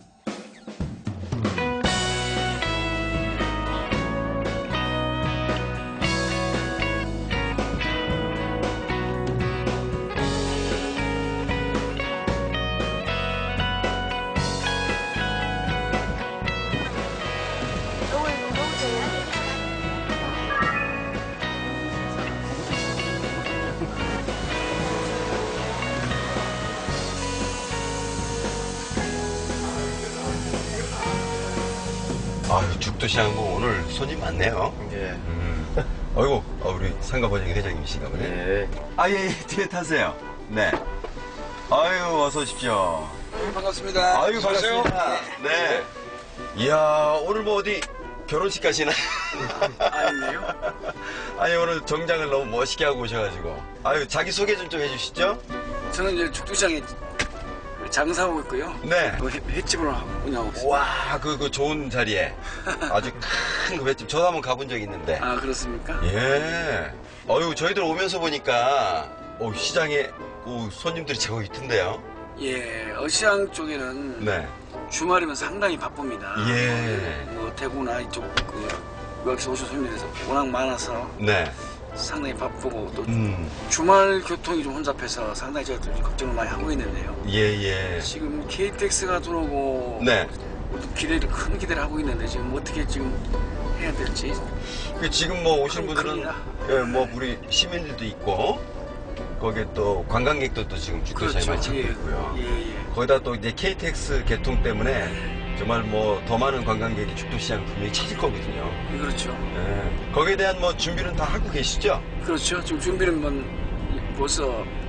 [SPEAKER 2] 아유, 죽도시장 뭐 오늘 손님 많네요. 예. 음. 어이구, 어, 우리 상가번영 회장님이신가 보네. 예. 아, 예, 예, 뒤에 타세요. 네. 아유, 어서 오십시오.
[SPEAKER 17] 반갑습니다.
[SPEAKER 2] 아유, 반갑습니다. 네. 이야, 오늘 뭐 어디 결혼식 가시나?
[SPEAKER 17] 아니에요?
[SPEAKER 2] 아니, 오늘 정장을 너무 멋있게 하고 오셔가지고. 아유, 자기소개 좀 좀 해주시죠.
[SPEAKER 17] 저는 이제 죽도시장에 장사하고 있고요.
[SPEAKER 2] 네.
[SPEAKER 17] 또 횟- 횟집을 운영하고 있습니다.
[SPEAKER 2] 와, 그, 그 좋은 자리에. 아주 큰 그 횟집. 저도 한번 가본 적이 있는데.
[SPEAKER 17] 아, 그렇습니까?
[SPEAKER 2] 예. 어유 저희들 오면서 보니까, 오, 시장에, 오, 손님들이 제법 있던데요.
[SPEAKER 17] 예, 어시장 쪽에는
[SPEAKER 2] 네.
[SPEAKER 17] 주말이면 상당히 바쁩니다.
[SPEAKER 2] 예.
[SPEAKER 17] 뭐 대구나 이쪽 그 여기서 오신 손님들이 워낙 많아서
[SPEAKER 2] 네.
[SPEAKER 17] 상당히 바쁘고 또
[SPEAKER 2] 음.
[SPEAKER 17] 주말 교통이 좀 혼잡해서 상당히 제가 좀 걱정을 많이 하고 있는데요.
[SPEAKER 2] 예, 예.
[SPEAKER 17] 지금 케이티엑스가 들어오고
[SPEAKER 2] 네.
[SPEAKER 17] 기대를 큰 기대를 하고 있는데 지금 어떻게 지금 해야 될지.
[SPEAKER 2] 그 지금 뭐 오신
[SPEAKER 17] 큰-
[SPEAKER 2] 분들은,
[SPEAKER 17] 큽니다.
[SPEAKER 2] 예, 뭐 우리 시민들도 있고, 거기에 또 관광객들도 지금 죽도시장에 많이 찾고
[SPEAKER 17] 예,
[SPEAKER 2] 있고요.
[SPEAKER 17] 예, 예.
[SPEAKER 2] 거기다 또 이제 케이티엑스 개통 때문에 정말 뭐 더 많은 관광객이 죽도시장을 분명히 찾을 거거든요.
[SPEAKER 17] 그렇죠.
[SPEAKER 2] 예. 거기에 대한 뭐 준비는 다 하고 계시죠?
[SPEAKER 17] 그렇죠. 지금 준비는 뭐 벌써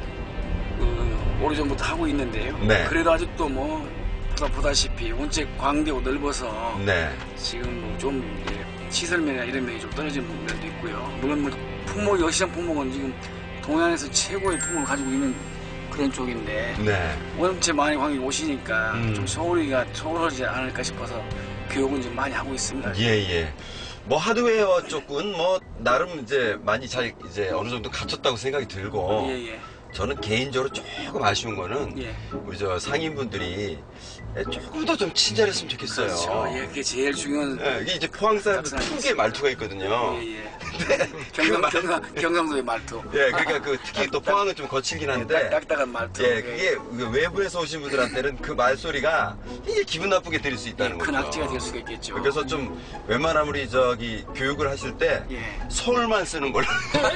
[SPEAKER 17] 그 오래전부터 하고 있는데요.
[SPEAKER 2] 네.
[SPEAKER 17] 그래도 아직도 뭐 보다 보다시피 원체 광대고 넓어서
[SPEAKER 2] 네.
[SPEAKER 17] 지금 뭐 좀 시설면이나 이런 면이 좀 떨어진 면도 있고요. 물론 뭐 품목이 여시장 품목은 지금 동해안에서 최고의 품목을 가지고 있는 그런 쪽인데
[SPEAKER 2] 네.
[SPEAKER 17] 원체 많이 관객이 오시니까
[SPEAKER 2] 음.
[SPEAKER 17] 좀 소홀히가 소홀하지 않을까 싶어서 교육은 좀 많이 하고 있습니다.
[SPEAKER 2] 예, 예. 뭐 하드웨어 쪽은 뭐 나름 이제 많이 잘 이제 어느 정도 갖췄다고 생각이 들고
[SPEAKER 17] 예, 예.
[SPEAKER 2] 저는 개인적으로 조금 아쉬운 거는
[SPEAKER 17] 예.
[SPEAKER 2] 우리 저 상인분들이 조금 더 좀 친절했으면 좋겠어요.
[SPEAKER 17] 그렇죠. 예, 그게 제일 중요한.
[SPEAKER 2] 예, 이게 이제 포항 사람들 특유의 말투가 있거든요.
[SPEAKER 17] 예, 예. 경상, 경상, 경상도의 말투.
[SPEAKER 2] 예, 그러니까 그 특히 또 포항은 좀 거칠긴 한데.
[SPEAKER 17] 딱딱한 말투.
[SPEAKER 2] 예, 그게 외부에서 오신 분들한테는 그 말소리가 이게 기분 나쁘게 들릴 수 있다는 거죠.
[SPEAKER 17] 큰 악재가 될 수가 있겠죠.
[SPEAKER 2] 그래서 좀 웬만하면 우리 저기 교육을 하실 때
[SPEAKER 17] 예.
[SPEAKER 2] 서울만 쓰는 걸로.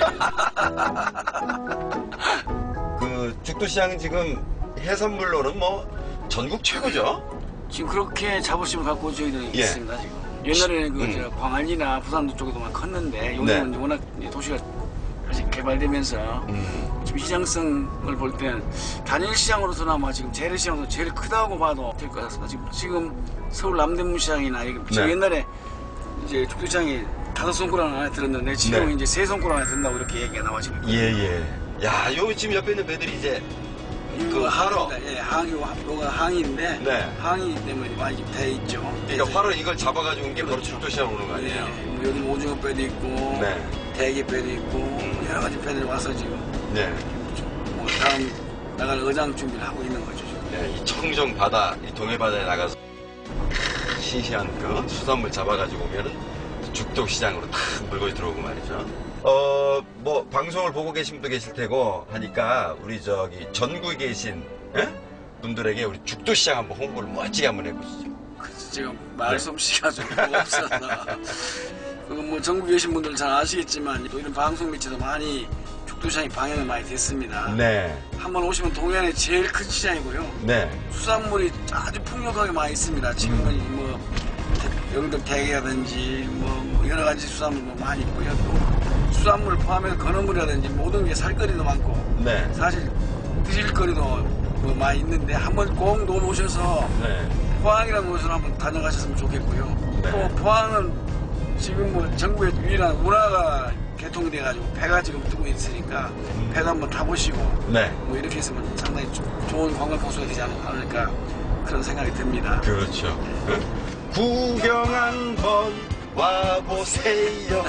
[SPEAKER 2] 그 죽도시장은 지금 해산물로는 뭐 전국 최고죠?
[SPEAKER 17] 지금 그렇게 자부심을 갖고 저희들이
[SPEAKER 2] 예.
[SPEAKER 17] 있습니다, 지금. 옛날에는 그,
[SPEAKER 2] 음.
[SPEAKER 17] 저, 광안리나 부산도 쪽에도만 컸는데, 요즘은
[SPEAKER 2] 네.
[SPEAKER 17] 워낙 이제 도시가 아직 개발되면서,
[SPEAKER 2] 음.
[SPEAKER 17] 지금 시장성을 볼 때는 단일 시장으로서나마 지금 재래시장도 제일 크다고 봐도 될 것 같습니다. 지금, 지금 서울 남대문 시장이나, 저
[SPEAKER 2] 네.
[SPEAKER 17] 옛날에 이제 죽도시장이 다섯 손가락 안에 들었는데, 지금
[SPEAKER 2] 네.
[SPEAKER 17] 이제 세 손가락 안에 든다고 이렇게 얘기가 나와지고 있거든요.
[SPEAKER 2] 예, 예. 야, 요 지금 옆에 있는 배들이 이제 그 화로.
[SPEAKER 17] 예, 항이, 요가 항인데,
[SPEAKER 2] 네.
[SPEAKER 17] 항이기 때문에 많이 돼 있죠.
[SPEAKER 2] 그러니까 화로 이걸 잡아가지고 온 게 바로 죽도시장 오는 거 아니에요?
[SPEAKER 17] 예, 뭐 여기 오징어 배도 있고,
[SPEAKER 2] 네.
[SPEAKER 17] 대게 배도 있고, 뭐 여러 가지 배들이 와서 지금
[SPEAKER 2] 네.
[SPEAKER 17] 뭐 다음 나갈 의장 준비를 하고 있는 거죠. 지금.
[SPEAKER 2] 네, 이 청정 바다, 이 동해 바다에 나가서 시시한 그 수산물 잡아가지고 오면은 죽도시장으로 탁 물건이 들어오고 말이죠. 어, 뭐 방송을 보고 계신 분도 계실 테고 하니까 우리 저기 전국에 계신 예? 분들에게 우리 죽도시장 한번 홍보를 멋지게 한번 해보시죠.
[SPEAKER 17] 지금 말솜씨가 좀 없어서 그 뭐 전국에 계신 분들 잘 아시겠지만 또 이런 방송 매체도 많이 죽도시장이 방영을 많이 됐습니다.
[SPEAKER 2] 네.
[SPEAKER 17] 한번 오시면 동해안의 제일 큰 시장이고요.
[SPEAKER 2] 네.
[SPEAKER 17] 수산물이 아주 풍족하게 많이 있습니다. 지금은 뭐 여기도 대게라든지 뭐, 뭐 여러 가지 수산물 뭐 많이 있고요. 또 수산물 포함해서 건어물이라든지 모든 게 살거리도 많고
[SPEAKER 2] 네.
[SPEAKER 17] 사실 드실 거리도 뭐 많이 있는데 한번 꼭 놀러 오셔서
[SPEAKER 2] 네.
[SPEAKER 17] 포항이라는 곳을 한번 다녀가셨으면 좋겠고요.
[SPEAKER 2] 네.
[SPEAKER 17] 또 포항은 지금 뭐 전국의 유일한 운하가 개통이 돼가지고 배가 지금 뜨고 있으니까 배도 한번 타보시고
[SPEAKER 2] 네.
[SPEAKER 17] 뭐 이렇게 했으면 상당히 조- 좋은 관광 코스가 되지 않을까 그런 생각이 듭니다.
[SPEAKER 2] 그렇죠. 구경 한번 와보세요.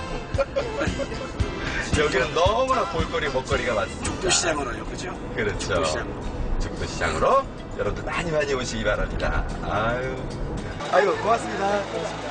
[SPEAKER 2] 여기는 너무나 볼거리 먹거리가 많습니다.
[SPEAKER 17] 죽도시장으로요, 그죠?
[SPEAKER 2] 그렇죠.
[SPEAKER 17] 죽도시장으로.
[SPEAKER 2] 죽도시장으로 여러분들 많이 많이 오시기 바랍니다. 아유, 아이고 고맙습니다.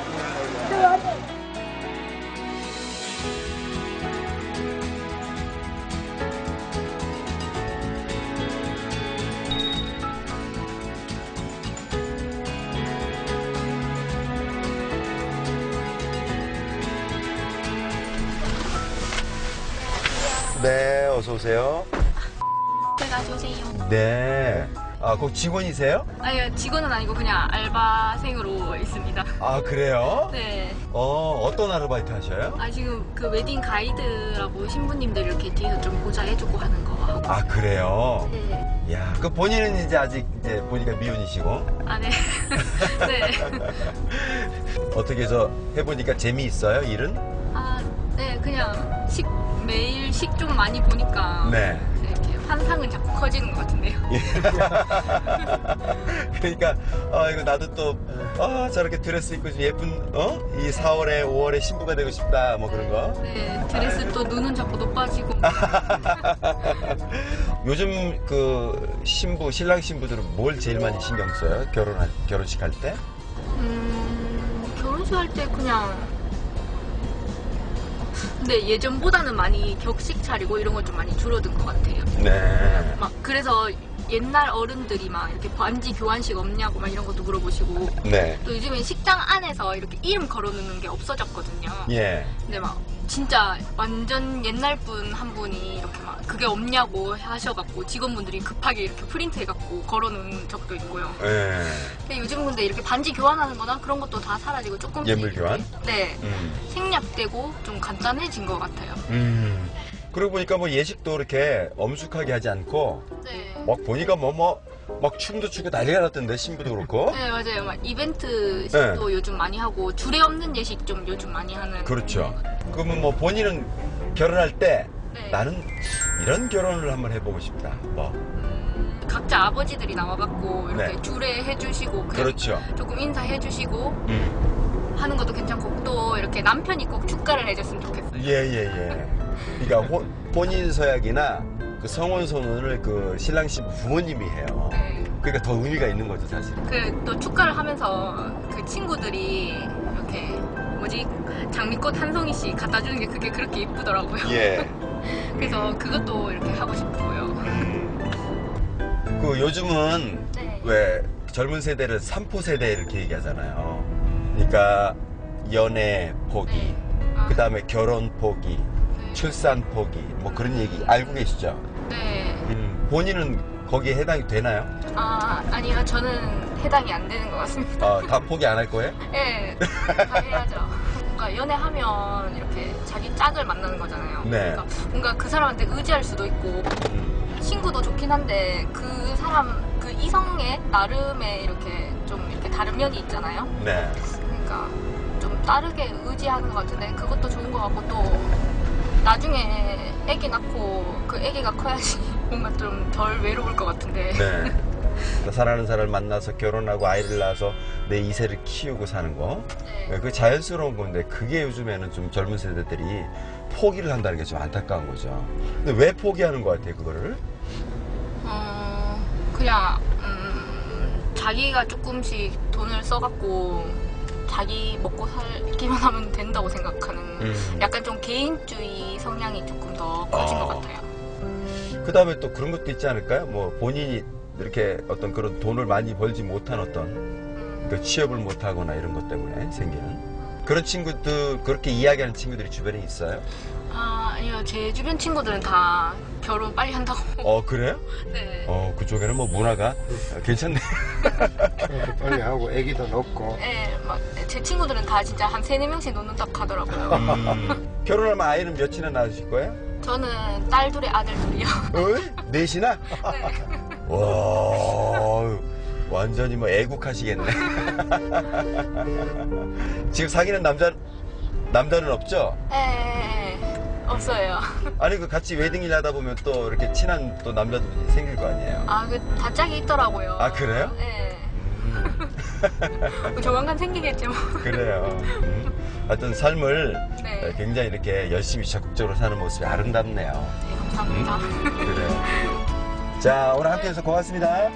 [SPEAKER 2] 네, 어서 오세요.
[SPEAKER 18] 가져오세요.
[SPEAKER 2] 네. 아, 꼭 직원이세요?
[SPEAKER 18] 아니요, 직원은 아니고 그냥 알바생으로 있습니다.
[SPEAKER 2] 아, 그래요?
[SPEAKER 18] 네.
[SPEAKER 2] 어, 어떤 아르바이트 하셔요?
[SPEAKER 18] 아, 지금 그 웨딩 가이드라고 신부님들 이렇게 뒤에서 좀 보좌해주고 하는 거 하고.
[SPEAKER 2] 아, 그래요?
[SPEAKER 18] 네.
[SPEAKER 2] 야, 그 본인은 이제 아직 이제 보니까 미혼이시고.
[SPEAKER 18] 아, 네. 네.
[SPEAKER 2] 어떻게 저 해보니까 재미있어요, 일은?
[SPEAKER 18] 아, 네, 그냥 식, 매일 식 좀 많이 보니까.
[SPEAKER 2] 네.
[SPEAKER 18] 이렇게 환상은 자꾸 커지는 것 같은데요.
[SPEAKER 2] 그러니까, 아, 이거 나도 또, 아, 저렇게 드레스 입고 좀 예쁜, 어? 이 사월에, 오월에 신부가 되고 싶다, 뭐 그런 거.
[SPEAKER 18] 네, 드레스 또 눈은 자꾸 높아지고.
[SPEAKER 2] 요즘 그 신부, 신랑 신부들은 뭘 제일 많이 신경 써요? 결혼할, 결혼식 할 때?
[SPEAKER 18] 음, 결혼식 할 때 그냥. 근데 예전보다는 많이 격식 차리고 이런 걸 좀 많이 줄어든 것 같아요.
[SPEAKER 2] 네.
[SPEAKER 18] 막 그래서 옛날 어른들이 막 이렇게 반지 교환식 없냐고 막 이런 것도 물어보시고.
[SPEAKER 2] 네.
[SPEAKER 18] 또 요즘엔 식장 안에서 이렇게 이름 걸어놓는 게 없어졌거든요.
[SPEAKER 2] 예.
[SPEAKER 18] 근데 막 진짜 완전 옛날 분 한 분이 이렇게 막 그게 없냐고 하셔갖고 직원분들이 급하게 이렇게 프린트해갖고 걸어놓은 적도 있고요.
[SPEAKER 2] 예.
[SPEAKER 18] 근데 요즘 근데 이렇게 반지 교환하는 거나 그런 것도 다 사라지고 조금씩.
[SPEAKER 2] 예물 교환?
[SPEAKER 18] 네.
[SPEAKER 2] 음.
[SPEAKER 18] 생략되고 좀 간단해진 것 같아요.
[SPEAKER 2] 음. 그러고 보니까 뭐 예식도 이렇게 엄숙하게 하지 않고
[SPEAKER 18] 네.
[SPEAKER 2] 막 보니까 뭐 뭐 막 춤도 추고 난리가 났던데 신부도 그렇고.
[SPEAKER 18] 네 맞아요. 막 이벤트식도
[SPEAKER 2] 네.
[SPEAKER 18] 요즘 많이 하고 줄에 없는 예식 좀 요즘 많이 하는.
[SPEAKER 2] 그렇죠. 그러면 뭐 본인은 결혼할 때
[SPEAKER 18] 네.
[SPEAKER 2] 나는 이런 결혼을 한번 해보고 싶다. 뭐.
[SPEAKER 18] 각자 아버지들이 나와갖고 이렇게
[SPEAKER 2] 네.
[SPEAKER 18] 줄에 해주시고 그냥
[SPEAKER 2] 그렇죠.
[SPEAKER 18] 조금 인사해주시고
[SPEAKER 2] 음.
[SPEAKER 18] 하는 것도 괜찮고 또 이렇게 남편이 꼭 축가를 해줬으면 좋겠어요.
[SPEAKER 2] 예예예. 예, 예. 그러니까 호, 혼인 서약이나 그 성혼 선언을 그 신랑 신부 부모님이 해요.
[SPEAKER 18] 네.
[SPEAKER 2] 그러니까 더 의미가 있는 거죠 사실.
[SPEAKER 18] 그 또 축가를 하면서 그 친구들이 이렇게 뭐지 장미꽃 한 송이씩 갖다 주는 게 그게 그렇게 이쁘더라고요.
[SPEAKER 2] 예.
[SPEAKER 18] 그래서 그것도 이렇게 하고 싶고요.
[SPEAKER 2] 그 요즘은
[SPEAKER 18] 네.
[SPEAKER 2] 왜 젊은 세대를 삼포 세대 이렇게 얘기하잖아요. 그러니까 연애 포기, 그 다음에 결혼 포기, 출산 포기, 뭐 그런 얘기 알고 계시죠?
[SPEAKER 18] 네.
[SPEAKER 2] 음, 본인은 거기에 해당이 되나요?
[SPEAKER 18] 아 아니요 저는 해당이 안 되는 것 같습니다.
[SPEAKER 2] 어, 다 포기 안 할 거예요?
[SPEAKER 18] 네. 다 해야죠. 뭔가 연애하면 이렇게 자기 짝을 만나는 거잖아요.
[SPEAKER 2] 네.
[SPEAKER 18] 그러니까 뭔가 그 사람한테 의지할 수도 있고 친구도 좋긴 한데 그 사람 그 이성의 나름의 이렇게 좀 이렇게 다른 면이 있잖아요.
[SPEAKER 2] 네.
[SPEAKER 18] 그러니까 좀 다르게 의지하는 것 같은데 그것도 좋은 것 같고 또 나중에 아기 낳고 그 아기가 커야지 뭔가 좀 덜 외로울 것 같은데.
[SPEAKER 2] 네. 사랑하는 사람을 만나서 결혼하고 아이를 낳아서 내 이세를 키우고 사는 거. 네. 그 자연스러운 건데 그게 요즘에는 좀 젊은 세대들이 포기를 한다는 게 좀 안타까운 거죠. 근데 왜 포기하는 것 같아요, 그거를?
[SPEAKER 18] 어, 그냥 음, 자기가 조금씩 돈을 써갖고 자기 먹고 살기만 하면 된다고 생각하는
[SPEAKER 2] 음.
[SPEAKER 18] 약간 좀 개인주의 성향이 조금 더 커진
[SPEAKER 2] 어.
[SPEAKER 18] 것 같아요.
[SPEAKER 2] 그 다음에 또 그런 것도 있지 않을까요? 뭐 본인이 이렇게 어떤 그런 돈을 많이 벌지 못한 어떤 그 취업을 못하거나 이런 것 때문에 생기는 그런 친구들, 그렇게 이야기하는 친구들이 주변에 있어요?
[SPEAKER 18] 아, 아니요. 제 주변 친구들은 다 결혼 빨리 한다고.
[SPEAKER 2] 어, 그래요?
[SPEAKER 18] 네.
[SPEAKER 2] 어, 그쪽에는 뭐 문화가 괜찮네.
[SPEAKER 19] 결혼도 빨리 하고 아기도 낳고.
[SPEAKER 18] 네, 막 제 친구들은 다 진짜 한 세네 명씩 놓는다고 하더라고요.
[SPEAKER 2] 음, 결혼하면 아이는 몇이나 낳으실 거예요?
[SPEAKER 18] 저는 딸 둘에 아들 둘이요.
[SPEAKER 2] 어? 넷이나?
[SPEAKER 18] 네.
[SPEAKER 2] 와, 완전히 뭐 애국하시겠네. 지금 사귀는 남자, 남자는 없죠?
[SPEAKER 18] 네, 없어요.
[SPEAKER 2] 아니, 그 같이 웨딩일 하다 보면 또 이렇게 친한 또 남자들이 생길 거 아니에요?
[SPEAKER 18] 아, 그 다짝이 있더라고요.
[SPEAKER 2] 아, 그래요?
[SPEAKER 18] 네. 조만간 생기겠죠.
[SPEAKER 2] 그래요. 음. 하여튼 삶을
[SPEAKER 18] 네.
[SPEAKER 2] 굉장히 이렇게 열심히 적극적으로 사는 모습이 아름답네요.
[SPEAKER 18] 네, 감사합니다.
[SPEAKER 2] 음, 그래요. 자, 오늘 함께 해서 고맙습니다.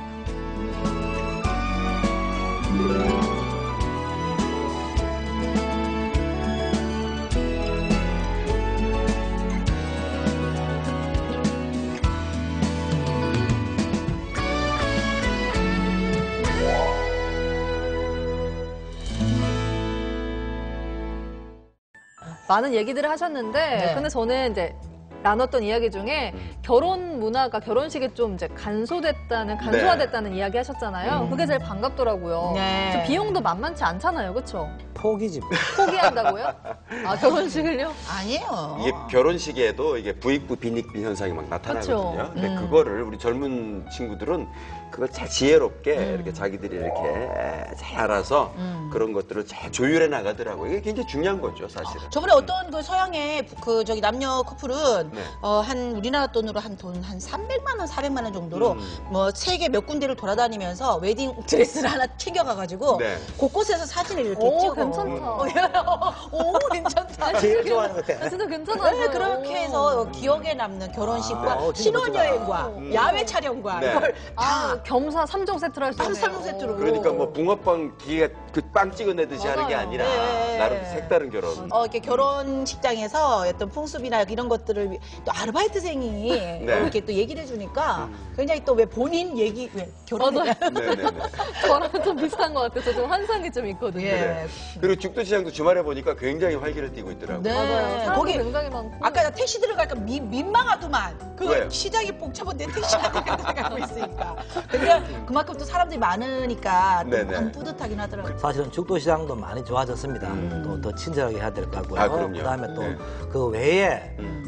[SPEAKER 1] 많은 얘기들을 하셨는데,
[SPEAKER 3] 네.
[SPEAKER 1] 근데 저는 이제 나눴던 이야기 중에 결혼 문화가 결혼식에 좀 이제 간소됐다는, 간소화됐다는 이야기 하셨잖아요.
[SPEAKER 4] 음.
[SPEAKER 1] 그게 제일 반갑더라고요.
[SPEAKER 3] 네.
[SPEAKER 1] 저 비용도 만만치 않잖아요. 그쵸?
[SPEAKER 4] 포기지.
[SPEAKER 1] 포기한다고요? 아, 결혼식을요?
[SPEAKER 3] 아니에요.
[SPEAKER 2] 이게 결혼식에도 이게 부익부 빈익빈 현상이 막 나타나거든요.
[SPEAKER 1] 그쵸.
[SPEAKER 2] 근데
[SPEAKER 3] 음.
[SPEAKER 2] 그거를 우리 젊은 친구들은 그걸 잘 지혜롭게
[SPEAKER 3] 음.
[SPEAKER 2] 이렇게 자기들이 이렇게 잘 알아서
[SPEAKER 3] 음.
[SPEAKER 2] 그런 것들을 잘 조율해 나가더라고요. 이게 굉장히 중요한 거죠, 사실은.
[SPEAKER 3] 저번에 어떤 그 서양의 그 저기 남녀 커플은
[SPEAKER 2] 네.
[SPEAKER 3] 어, 한 우리나라 돈으로 한 돈 한 삼백만 원, 사백만 원 정도로
[SPEAKER 2] 음.
[SPEAKER 3] 뭐 세계 몇 군데를 돌아다니면서 웨딩 드레스를 하나 챙겨가가지고
[SPEAKER 2] 네.
[SPEAKER 3] 곳곳에서 사진을 이렇게
[SPEAKER 1] 오,
[SPEAKER 3] 찍어.
[SPEAKER 1] 괜찮다.
[SPEAKER 3] 어, 오, 괜찮다.
[SPEAKER 4] 제일 좋아하는 것 같아.
[SPEAKER 1] 아, 진짜 괜찮아요.
[SPEAKER 3] 네, 그렇게 해서 기억에 남는 결혼식과
[SPEAKER 4] 아, 어, 진짜
[SPEAKER 3] 신혼여행과
[SPEAKER 2] 음.
[SPEAKER 3] 야외 촬영과
[SPEAKER 2] 네.
[SPEAKER 3] 이걸
[SPEAKER 1] 아, 겸사 삼 종 세트를 할 수 있네요.
[SPEAKER 3] 삼 종 세트로.
[SPEAKER 2] 그러니까 뭐 붕어빵 기계가 그 빵 찍어내듯이 하는 게
[SPEAKER 1] 맞아요.
[SPEAKER 2] 아니라
[SPEAKER 3] 네.
[SPEAKER 2] 나름 색다른 결혼.
[SPEAKER 3] 어, 이렇게 결혼식장에서 어떤 풍습이나 이런 것들을 또 아르바이트생이
[SPEAKER 2] 네.
[SPEAKER 3] 이렇게 또 얘기를 해주니까 굉장히 또 왜 본인 얘기, 왜 결혼.
[SPEAKER 1] 맞아요.
[SPEAKER 2] 네네네.
[SPEAKER 1] 저랑 좀 비슷한 것 같아요. 저 좀 환상이 좀 있거든요.
[SPEAKER 3] 예.
[SPEAKER 2] 그래. 그리고 죽도시장도 주말에 보니까 굉장히 활기를 띠고 있더라고요.
[SPEAKER 3] 네.
[SPEAKER 1] 맞아요. 사람도
[SPEAKER 3] 거기
[SPEAKER 1] 굉장히 많고.
[SPEAKER 3] 아까 나 택시 들어갈까 미, 민망하더만. 그
[SPEAKER 2] 왜요?
[SPEAKER 3] 시장이 복잡한데 택시가 들어가고 있으니까. 근데 그만큼 또 사람들이 많으니까 또
[SPEAKER 2] 네네.
[SPEAKER 3] 마음 뿌듯하긴 하더라고요.
[SPEAKER 4] 사실은 죽도시장도 많이 좋아졌습니다.
[SPEAKER 2] 음.
[SPEAKER 4] 또 더 친절하게 해야 될 것 같고요.
[SPEAKER 2] 아, 그럼요.
[SPEAKER 4] 그다음에 또
[SPEAKER 2] 네.
[SPEAKER 4] 그 외에
[SPEAKER 2] 음.
[SPEAKER 4] 보이지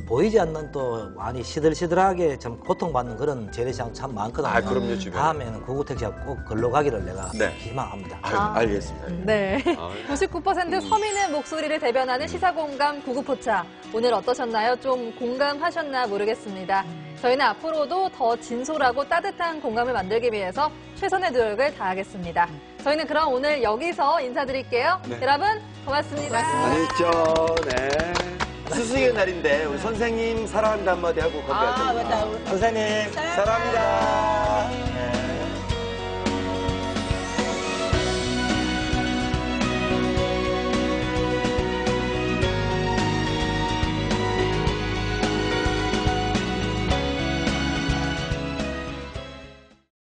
[SPEAKER 4] 않는 또 많이 시들시들하게 좀 고통받는 그런 재래시장 참 많거든요.
[SPEAKER 2] 아, 그럼요, 주변에.
[SPEAKER 4] 다음에는 구구택시가 꼭 걸러 가기를 내가
[SPEAKER 2] 네.
[SPEAKER 4] 희망합니다.
[SPEAKER 2] 아유, 알겠습니다.
[SPEAKER 1] 네.
[SPEAKER 2] 아유.
[SPEAKER 1] 구십구 퍼센트 서민의 목소리를 대변하는 시사공감 구구포차. 오늘 어떠셨나요? 좀 공감하셨나 모르겠습니다. 저희는 앞으로도 더 진솔하고 따뜻한 공감을 만들기 위해서 최선의 노력을 다하겠습니다. 저희는 그럼 오늘 여기서 인사드릴게요.
[SPEAKER 2] 네.
[SPEAKER 1] 여러분 고맙습니다.
[SPEAKER 2] 안녕히 계십시오. 네. 스승의 날인데 우리 선생님 사랑한다 한마디 하고 건배하자.
[SPEAKER 3] 아, 맞다.
[SPEAKER 2] 선생님 사랑합니다.